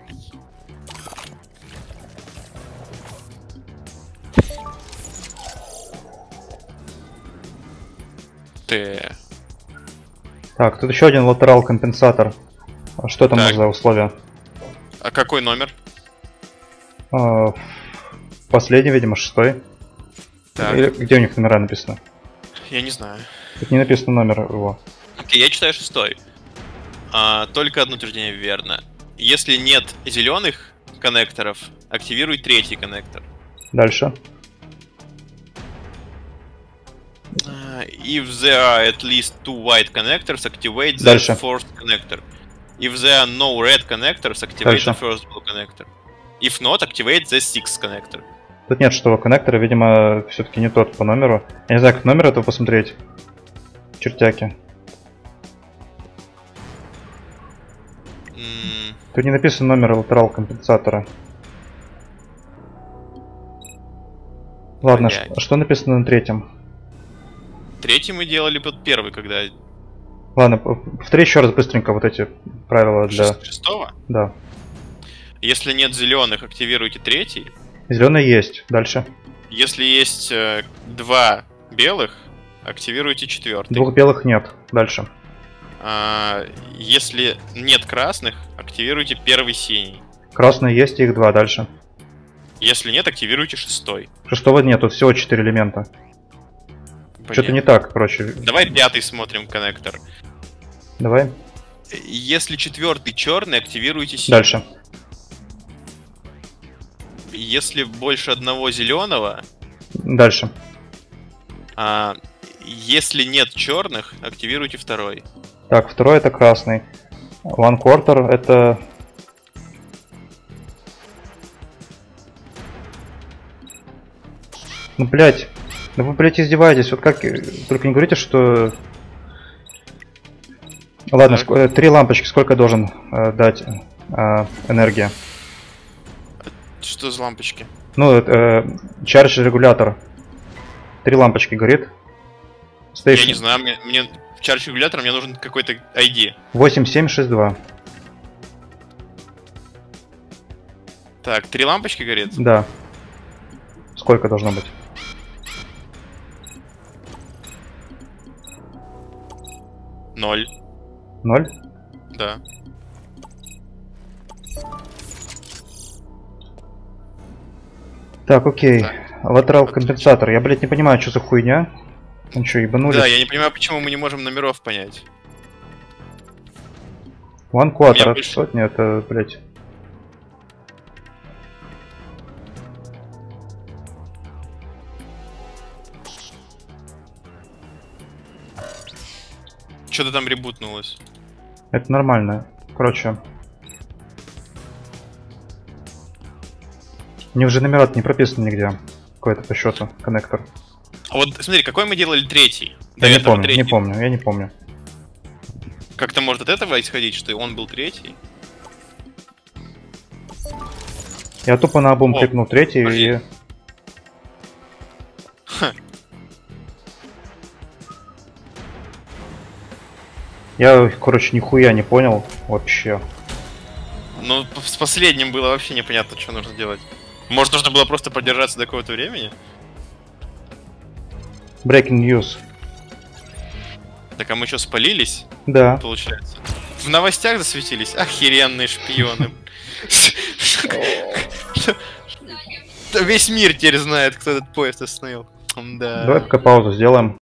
Т. Так, тут еще один латерал компенсатор. А что там Так. за условия? А какой номер? А, последний, видимо, шестой. Так. Или где у них номера написано? Я не знаю. Тут не написано номер его. Окей, я читаю шестой. А, только одно утверждение верно. Если нет зеленых коннекторов, активируй третий коннектор. Дальше. А, If there are at least two white connectors, activate the Дальше. fourth connector. If there are no red connectors, activate Дальше. the first blue connector. If not, activate the sixth connector. Тут нет шестого коннектора, видимо, все-таки не тот по номеру. Я не знаю, как номер этого посмотреть. Чертяки. М, Тут не написан номер латерал компенсатора. Ладно, Блядь. ш- что написано на третьем? Третий мы делали под первый, когда... Ладно, п- повтори еще раз быстренько вот эти правила для... шест- Шестого? Да. Если нет зеленых, активируйте третий. Зеленый есть. Дальше. Если есть э, два белых, активируйте четвертый. Двух белых нет. Дальше. А, если нет красных, активируйте первый синий. Красные есть, их два. Дальше. Если нет, активируйте шестой. Шестого нет, тут всего четыре элемента. Блин. Что-то не так, короче. Давай пятый смотрим коннектор. Давай. Если четвертый черный, активируйте синий. Дальше. Если больше одного зеленого, Дальше. а, если нет черных, активируйте второй. Так, второй это красный. One quarter это... Ну, блять. Да вы, блять, издеваетесь. Вот как... Только не говорите, что... Ладно, Так. ск- э, три лампочки. Сколько я должен э, дать э, энергия? Что за лампочки? Ну, э, чардж регулятор. Три лампочки горит. Я Station не знаю, мне, мне в чардж регулятор мне нужен какой-то ай ди. восемь семь шесть два. Так, три лампочки горит? Да. Сколько должно быть? Ноль. Ноль? Да. Так, окей. Так. Латерал компенсатор. Я, блядь, не понимаю, что за хуйня. Ну что, ебанулись? Да, я не понимаю, почему мы не можем номеров понять. One У quarter меня от больше- сотни, это, блядь. Что-то там ребутнулось. Это нормально. Короче. Мне уже номера не прописаны нигде. Какой-то по счету коннектор. А вот смотри, какой мы делали третий? До Я не этого помню, третий. не помню, я не помню. Как-то может от этого исходить, что он был третий? Я тупо на обум О, кликнул третий подожди. и... Ха. Я, короче, нихуя не понял вообще. Ну, п- с последним было вообще непонятно, что нужно делать. Может, нужно было просто продержаться до какого-то времени? Breaking news. Так, Так, а мы что, спалились, Да. получается? В новостях засветились? Охеренные шпионы. Весь мир теперь знает, кто этот поезд остановил. Да. Давай пока паузу сделаем.